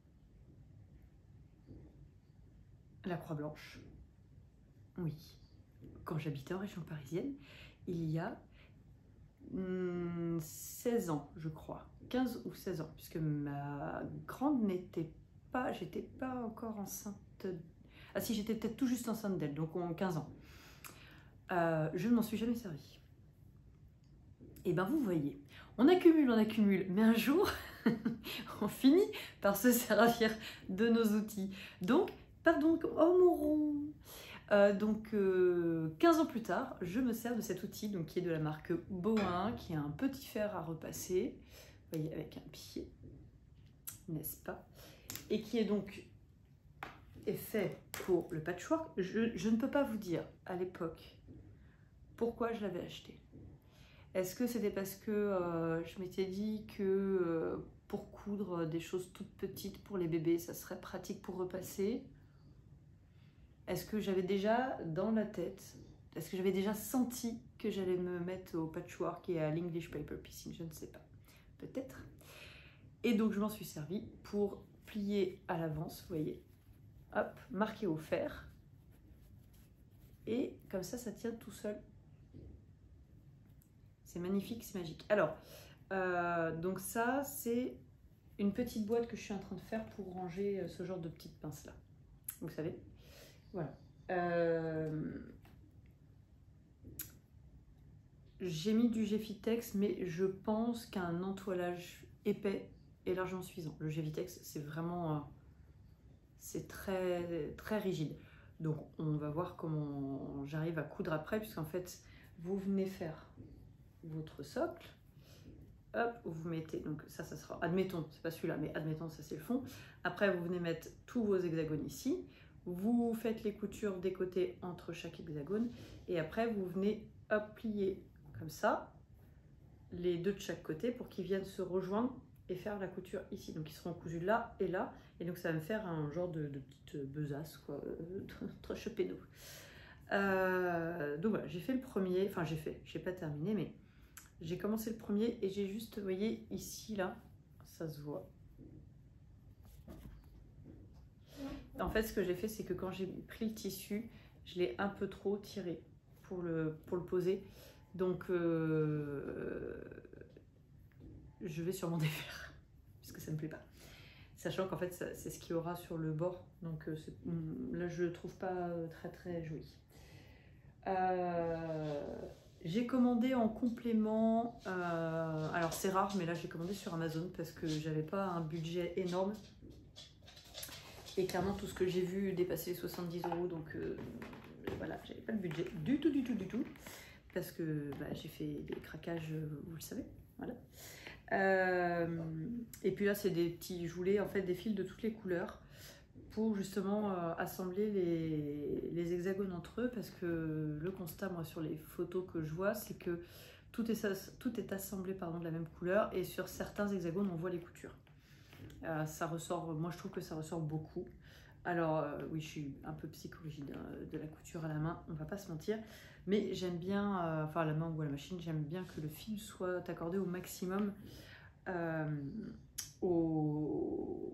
[SPEAKER 1] la Croix-Blanche. Oui, quand j'habitais en région parisienne, il y a hum, seize ans, je crois, quinze ou seize ans, puisque ma grande n'était pas, j'étais pas encore enceinte. Ah si, j'étais peut-être tout juste enceinte d'elle, donc en quinze ans. Euh, je ne m'en suis jamais servi. Et ben vous voyez, on accumule, on accumule, mais un jour, on finit par se servir de nos outils. Donc, pardon, oh mon rond euh, Donc, euh, quinze ans plus tard, je me sers de cet outil, donc, qui est de la marque Boin, qui a un petit fer à repasser, vous voyez, avec un pied, n'est-ce pas? Et qui est donc est fait pour le patchwork. Je, je ne peux pas vous dire, à l'époque, pourquoi je l'avais acheté. Est-ce que c'était parce que euh, je m'étais dit que euh, pour coudre des choses toutes petites pour les bébés, ça serait pratique pour repasser? Est-ce que j'avais déjà dans la tête, est-ce que j'avais déjà senti que j'allais me mettre au patchwork et à l'English paper piecing? Je ne sais pas, peut-être. Et donc je m'en suis servi pour plier à l'avance, vous voyez, hop, marqué au fer. Et comme ça, ça tient tout seul. C'est magnifique, c'est magique. Alors, euh, donc ça, c'est une petite boîte que je suis en train de faire pour ranger ce genre de petites pinces-là. Vous savez, voilà. Euh, J'ai mis du Geffitex, mais je pense qu'un entoilage épais est largement suffisant. Le Geffitex, c'est vraiment... Euh, c'est très, très rigide. Donc, on va voir comment j'arrive à coudre après, puisqu'en fait, vous venez faire votre socle, hop, vous mettez, donc ça, ça sera, admettons, c'est pas celui-là, mais admettons, ça c'est le fond. Après, vous venez mettre tous vos hexagones ici, vous faites les coutures des côtés entre chaque hexagone, et après, vous venez, hop, plier comme ça, les deux de chaque côté pour qu'ils viennent se rejoindre et faire la couture ici. Donc ils seront cousus là et là, et donc ça va me faire un genre de, de petite besace, quoi, très chopédo. Euh, donc voilà, j'ai fait le premier, enfin j'ai fait, j'ai pas terminé, mais j'ai commencé le premier et j'ai juste, vous voyez, ici, là, ça se voit. En fait, ce que j'ai fait, c'est que quand j'ai pris le tissu, je l'ai un peu trop tiré pour le, pour le poser. Donc, euh, je vais sûrement défaire, parce que ça ne me plaît pas. Sachant qu'en fait, c'est ce qu'il y aura sur le bord. Donc là, je le trouve pas très très joli. Euh, j'ai commandé en complément, euh, alors c'est rare, mais là j'ai commandé sur Amazon parce que j'avais pas un budget énorme. Et clairement, tout ce que j'ai vu dépassait les soixante-dix euros, donc euh, voilà, j'avais pas le budget du tout, du tout, du tout. Parce que bah, j'ai fait des craquages, vous le savez, voilà. Euh, et puis là, c'est des petits, je voulais en fait des fils de toutes les couleurs pour justement euh, assembler les, les hexagones entre eux, parce que le constat, moi, sur les photos que je vois, c'est que tout est, tout est assemblé pardon, de la même couleur, et sur certains hexagones, on voit les coutures. Euh, ça ressort, moi je trouve que ça ressort beaucoup. Alors euh, oui, je suis un peu psychorigide hein, de la couture à la main, on va pas se mentir, mais j'aime bien, euh, enfin à la main ou à la machine, j'aime bien que le fil soit accordé au maximum euh, au,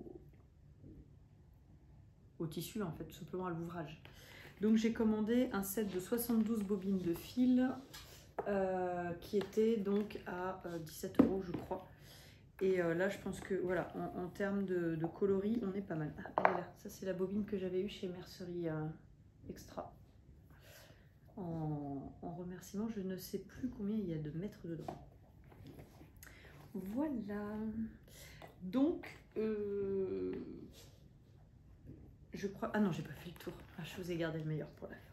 [SPEAKER 1] au tissu en fait, tout simplement à l'ouvrage. Donc j'ai commandé un set de soixante-douze bobines de fil euh, qui était donc à euh, dix-sept euros je crois. Et euh, là, je pense que, voilà, en, en termes de, de coloris, on est pas mal. Ah, elle est là. Ça, c'est la bobine que j'avais eue chez Mercerie euh, Extra. En, en remerciement, je ne sais plus combien il y a de mètres dedans. Voilà. Donc, euh, je crois... Ah non, j'ai pas fait le tour. Ah, je vous ai gardé le meilleur pour la fin.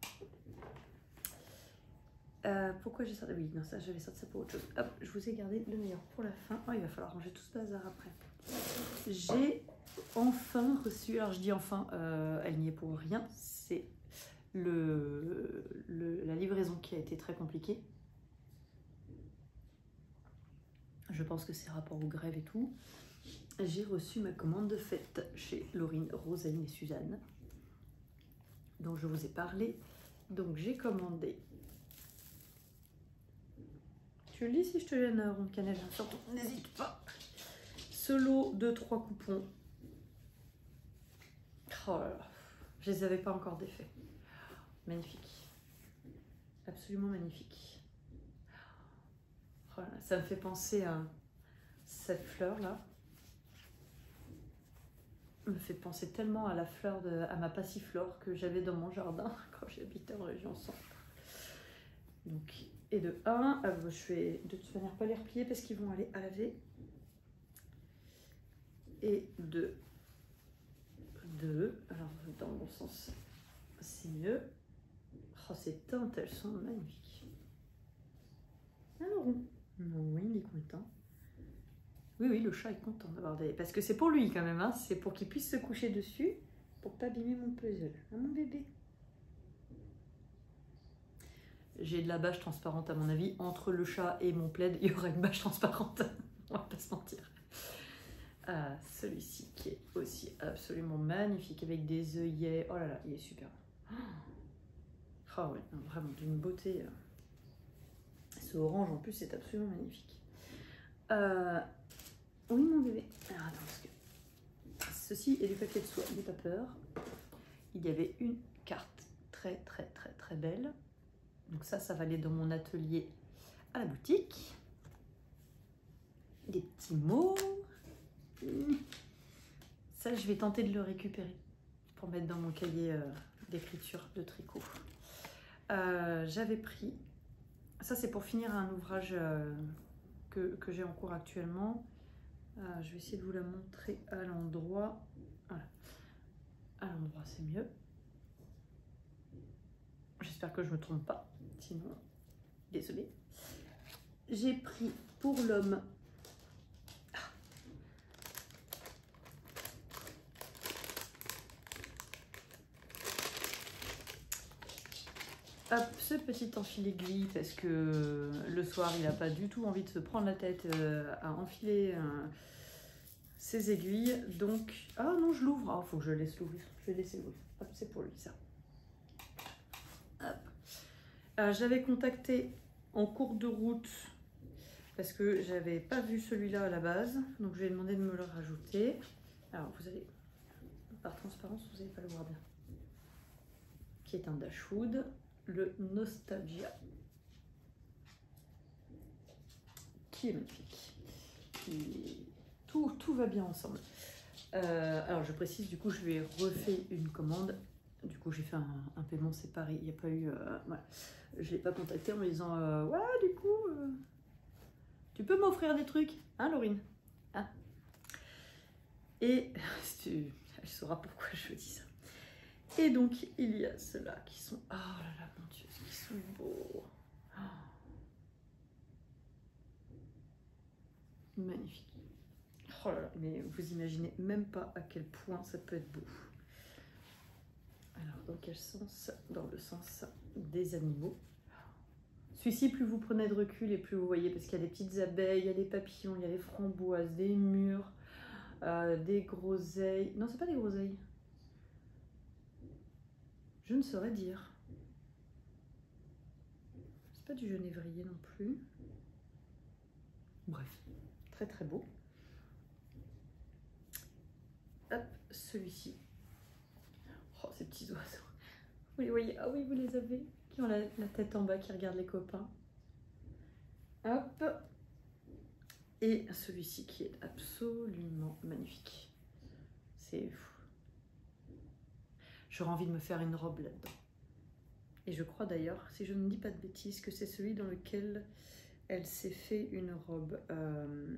[SPEAKER 1] Euh, pourquoi j'ai sorti? Oui, non, ça, j'avais sorti ça pour autre chose. Hop, je vous ai gardé le meilleur pour la fin. Oh, il va falloir ranger tout ce bazar après. J'ai enfin reçu, alors je dis enfin, euh, elle n'y est pour rien, c'est le, le, la livraison qui a été très compliquée. Je pense que c'est rapport aux grèves et tout. J'ai reçu ma commande de fête chez Laurine, Rosaline et Suzanne, dont je vous ai parlé. Donc j'ai commandé. Tu le dis si je te donne un rond de cannelle, surtout n'hésite pas. Ce lot de trois coupons. Oh là là, je les avais pas encore défaits. Magnifique. Absolument magnifique. Oh là là, ça me fait penser à cette fleur là. Me fait penser tellement à la fleur de, à ma passiflore que j'avais dans mon jardin quand j'habitais en région centre. Donc, et de un, euh, je vais de toute manière pas les replier parce qu'ils vont aller à laver. Et de deux, alors dans le bon sens, c'est mieux. Oh, ces teintes, elles sont magnifiques. Alors, oui, il est content. Oui, oui, le chat est content d'avoir des... Parce que c'est pour lui quand même, hein. C'est pour qu'il puisse se coucher dessus, pour pas abîmer mon puzzle. Hein, mon bébé. J'ai de la bâche transparente à mon avis. Entre le chat et mon plaid, il y aura une bâche transparente. On va pas se mentir. Ah, celui-ci qui est aussi absolument magnifique avec des œillets. Oh là là, il est super. Oh ouais, vraiment d'une beauté. Ce orange en plus c'est absolument magnifique. Euh... Oui mon bébé. Alors attends parce que ceci est du papier de soie, n'aie pas peur. Il y avait une carte très très très très belle. Donc ça, ça va aller dans mon atelier à la boutique. Des petits mots. Ça, je vais tenter de le récupérer pour mettre dans mon cahier euh, d'écriture de tricot. Euh, J'avais pris... Ça, c'est pour finir un ouvrage euh, que, que j'ai en cours actuellement. Euh, je vais essayer de vous la montrer à l'endroit. Voilà. À l'endroit, c'est mieux. J'espère que je ne me trompe pas. Sinon, désolée. J'ai pris pour l'homme Hop, ce petit enfil aiguille parce que le soir il n'a pas du tout envie de se prendre la tête euh, à enfiler euh, ses aiguilles. Donc, ah non, je l'ouvre. Ah, faut que je laisse l'ouvrir. Je vais laisser l'ouvrir. Hop, c'est pour lui ça. Hop. Euh, J'avais contacté en cours de route parce que j'avais pas vu celui-là à la base. Donc, je lui ai demandé de me le rajouter. Alors, vous allez, par transparence, vous n'allez pas le voir bien. Qui est un Dashwood, le Nostalgia. Qui est magnifique. Qui... Tout, tout va bien ensemble. Euh, alors, je précise, du coup, je lui ai refait une commande. Du coup, j'ai fait un, un paiement séparé. Il n'y a pas eu... Euh, voilà. Je ne l'ai pas contacté en me disant euh, ouais, du coup, euh, tu peux m'offrir des trucs, hein, Laurine, hein. Et tu, elle saura pourquoi je dis ça. Et donc, il y a ceux-là qui sont... Oh là là, mon Dieu, qui sont beaux. Oh. Magnifique. Oh là là, mais vous imaginez même pas à quel point ça peut être beau. Alors, dans quel sens? Dans le sens des animaux. Celui-ci, plus vous prenez de recul et plus vous voyez, parce qu'il y a des petites abeilles, il y a des papillons, il y a des framboises, des mûres, euh, des groseilles. Non, c'est pas des groseilles. Je ne saurais dire. C'est pas du genévrier non plus. Bref, très très beau. Hop, celui-ci. Oh, ces petits oiseaux. Vous les voyez? Ah oui, vous les avez. Qui ont la, la tête en bas, qui regardent les copains. Hop. Et celui-ci qui est absolument magnifique. C'est fou. J'aurais envie de me faire une robe là-dedans. Et je crois d'ailleurs, si je ne dis pas de bêtises, que c'est celui dans lequel elle s'est fait une robe. Euh...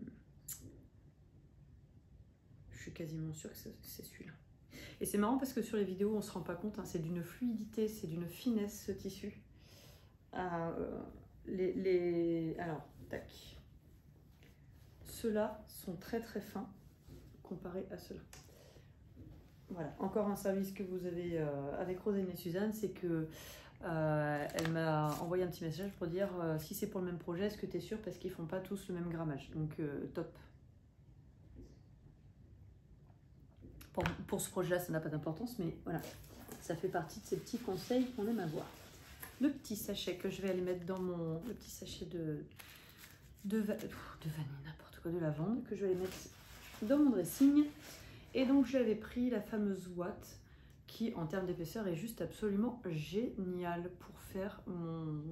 [SPEAKER 1] Je suis quasiment sûre que c'est celui-là. Et c'est marrant parce que sur les vidéos, on ne se rend pas compte, hein, c'est d'une fluidité, c'est d'une finesse ce tissu. Euh, les, les... Alors, tac. Ceux-là sont très très fins comparés à ceux-là. Voilà, encore un service que vous avez euh, avec Roselyne et Suzanne, c'est que euh, elle m'a envoyé un petit message pour dire euh, si c'est pour le même projet, est-ce que tu es sûre, parce qu'ils font pas tous le même grammage. Donc euh, top. Pour, pour ce projet-là, ça n'a pas d'importance, mais voilà, ça fait partie de ces petits conseils qu'on aime avoir. Le petit sachet que je vais aller mettre dans mon... Le petit sachet de... De, va, de vanille, n'importe quoi, de lavande, que je vais aller mettre dans mon dressing. Et donc, j'avais pris la fameuse ouate qui, en termes d'épaisseur, est juste absolument géniale pour faire mon,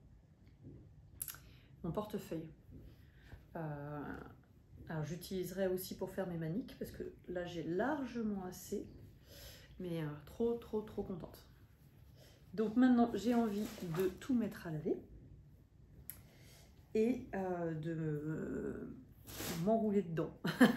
[SPEAKER 1] mon portefeuille. Euh, alors, j'utiliserai aussi pour faire mes maniques, parce que là, j'ai largement assez, mais euh, trop, trop, trop contente. Donc, maintenant, j'ai envie de tout mettre à laver et euh, de euh, m'enrouler dedans.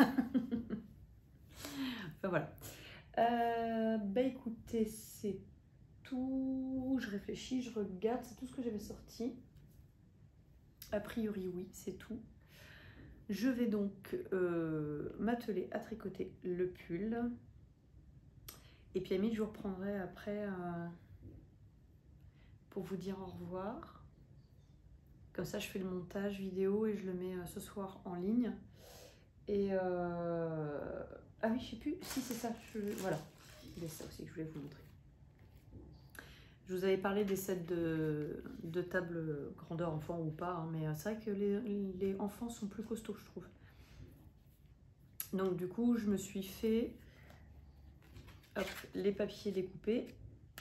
[SPEAKER 1] Enfin, voilà. Euh, bah écoutez, c'est tout. Je réfléchis, je regarde, c'est tout ce que j'avais sorti. A priori, oui, c'est tout. Je vais donc euh, m'atteler à tricoter le pull. Et puis, à limite, je vous reprendrai après euh, pour vous dire au revoir. Comme ça, je fais le montage vidéo et je le mets euh, ce soir en ligne. Et euh... ah oui, je sais plus. Si, c'est ça. Je... Voilà. C'est ça aussi que je voulais vous montrer. Je vous avais parlé des sets de, de table grandeur enfant ou pas, hein, mais c'est vrai que les, les enfants sont plus costauds, je trouve. Donc du coup, je me suis fait hop, les papiers découpés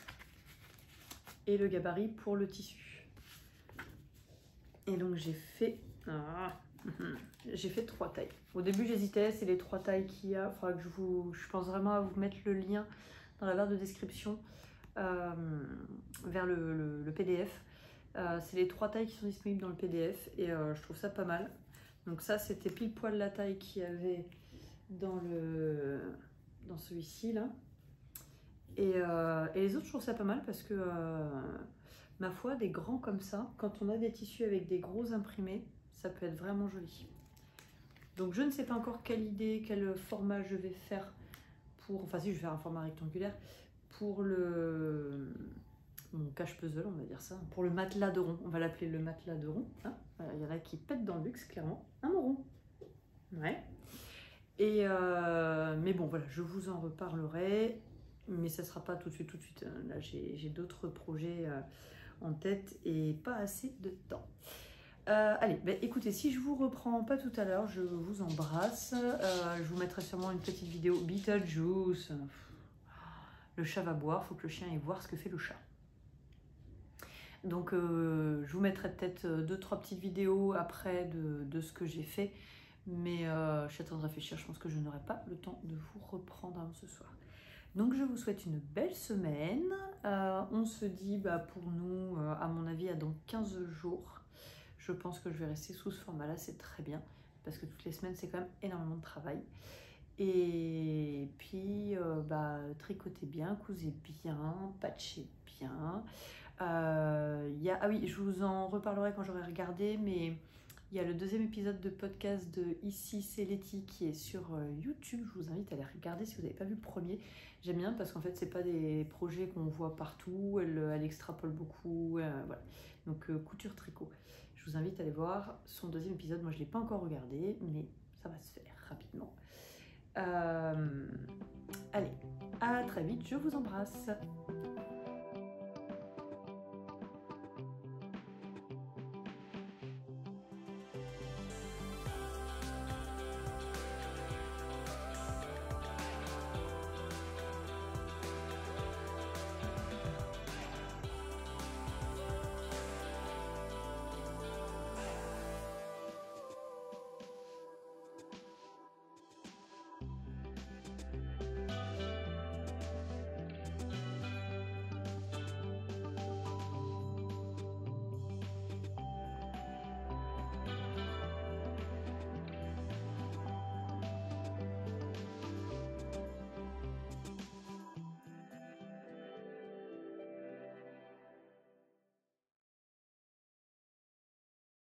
[SPEAKER 1] et le gabarit pour le tissu. Et donc j'ai fait... Ah, j'ai fait trois tailles. Au début j'hésitais, c'est les trois tailles qu'il y a. Il faudra que je vous... Je pense vraiment à vous mettre le lien dans la barre de description euh, vers le, le, le P D F. Euh, c'est les trois tailles qui sont disponibles dans le P D F et euh, je trouve ça pas mal. Donc ça c'était pile poil la taille qu'il y avait dans, le, dans celui-ci là. Et, euh, et les autres je trouve ça pas mal parce que euh, ma foi, des grands comme ça, quand on a des tissus avec des gros imprimés, ça peut être vraiment joli. Donc je ne sais pas encore quelle idée, quel format je vais faire pour... Enfin si, je vais faire un format rectangulaire pour le, mon cache puzzle, on va dire ça, pour le matelas de rond. On va l'appeler le matelas de rond. Hein. Il y en a qui pètent dans le luxe, clairement. Un rond. Ouais. Et euh, mais bon, voilà, je vous en reparlerai. Mais ça ne sera pas tout de suite, tout de suite. Là, j'ai d'autres projets euh, en tête et pas assez de temps. Euh, allez, bah, écoutez, si je vous reprends pas tout à l'heure, je vous embrasse. Euh, je vous mettrai sûrement une petite vidéo Beetlejuice. Le chat va boire, il faut que le chien aille voir ce que fait le chat. Donc, euh, je vous mettrai peut-être deux, trois petites vidéos après de, de ce que j'ai fait. Mais euh, je suis en train de réfléchir, je pense que je n'aurai pas le temps de vous reprendre avant ce soir. Donc, je vous souhaite une belle semaine. Euh, on se dit, bah, pour nous, euh, à mon avis, à dans quinze jours. Je pense que je vais rester sous ce format-là, c'est très bien. Parce que toutes les semaines, c'est quand même énormément de travail. Et puis, euh, bah, tricotez bien, cousez bien, patchez bien. Euh, y a, ah oui, je vous en reparlerai quand j'aurai regardé, mais il y a le deuxième épisode de podcast de Ici c'est Letty qui est sur YouTube. Je vous invite à aller regarder si vous n'avez pas vu le premier. J'aime bien parce qu'en fait, c'est pas des projets qu'on voit partout. Elle, elle extrapole beaucoup. Euh, voilà. Donc, euh, couture tricot. Je vous invite à aller voir son deuxième épisode. Moi, je ne l'ai pas encore regardé, mais ça va se faire rapidement. Euh, allez, à très vite. Je vous embrasse.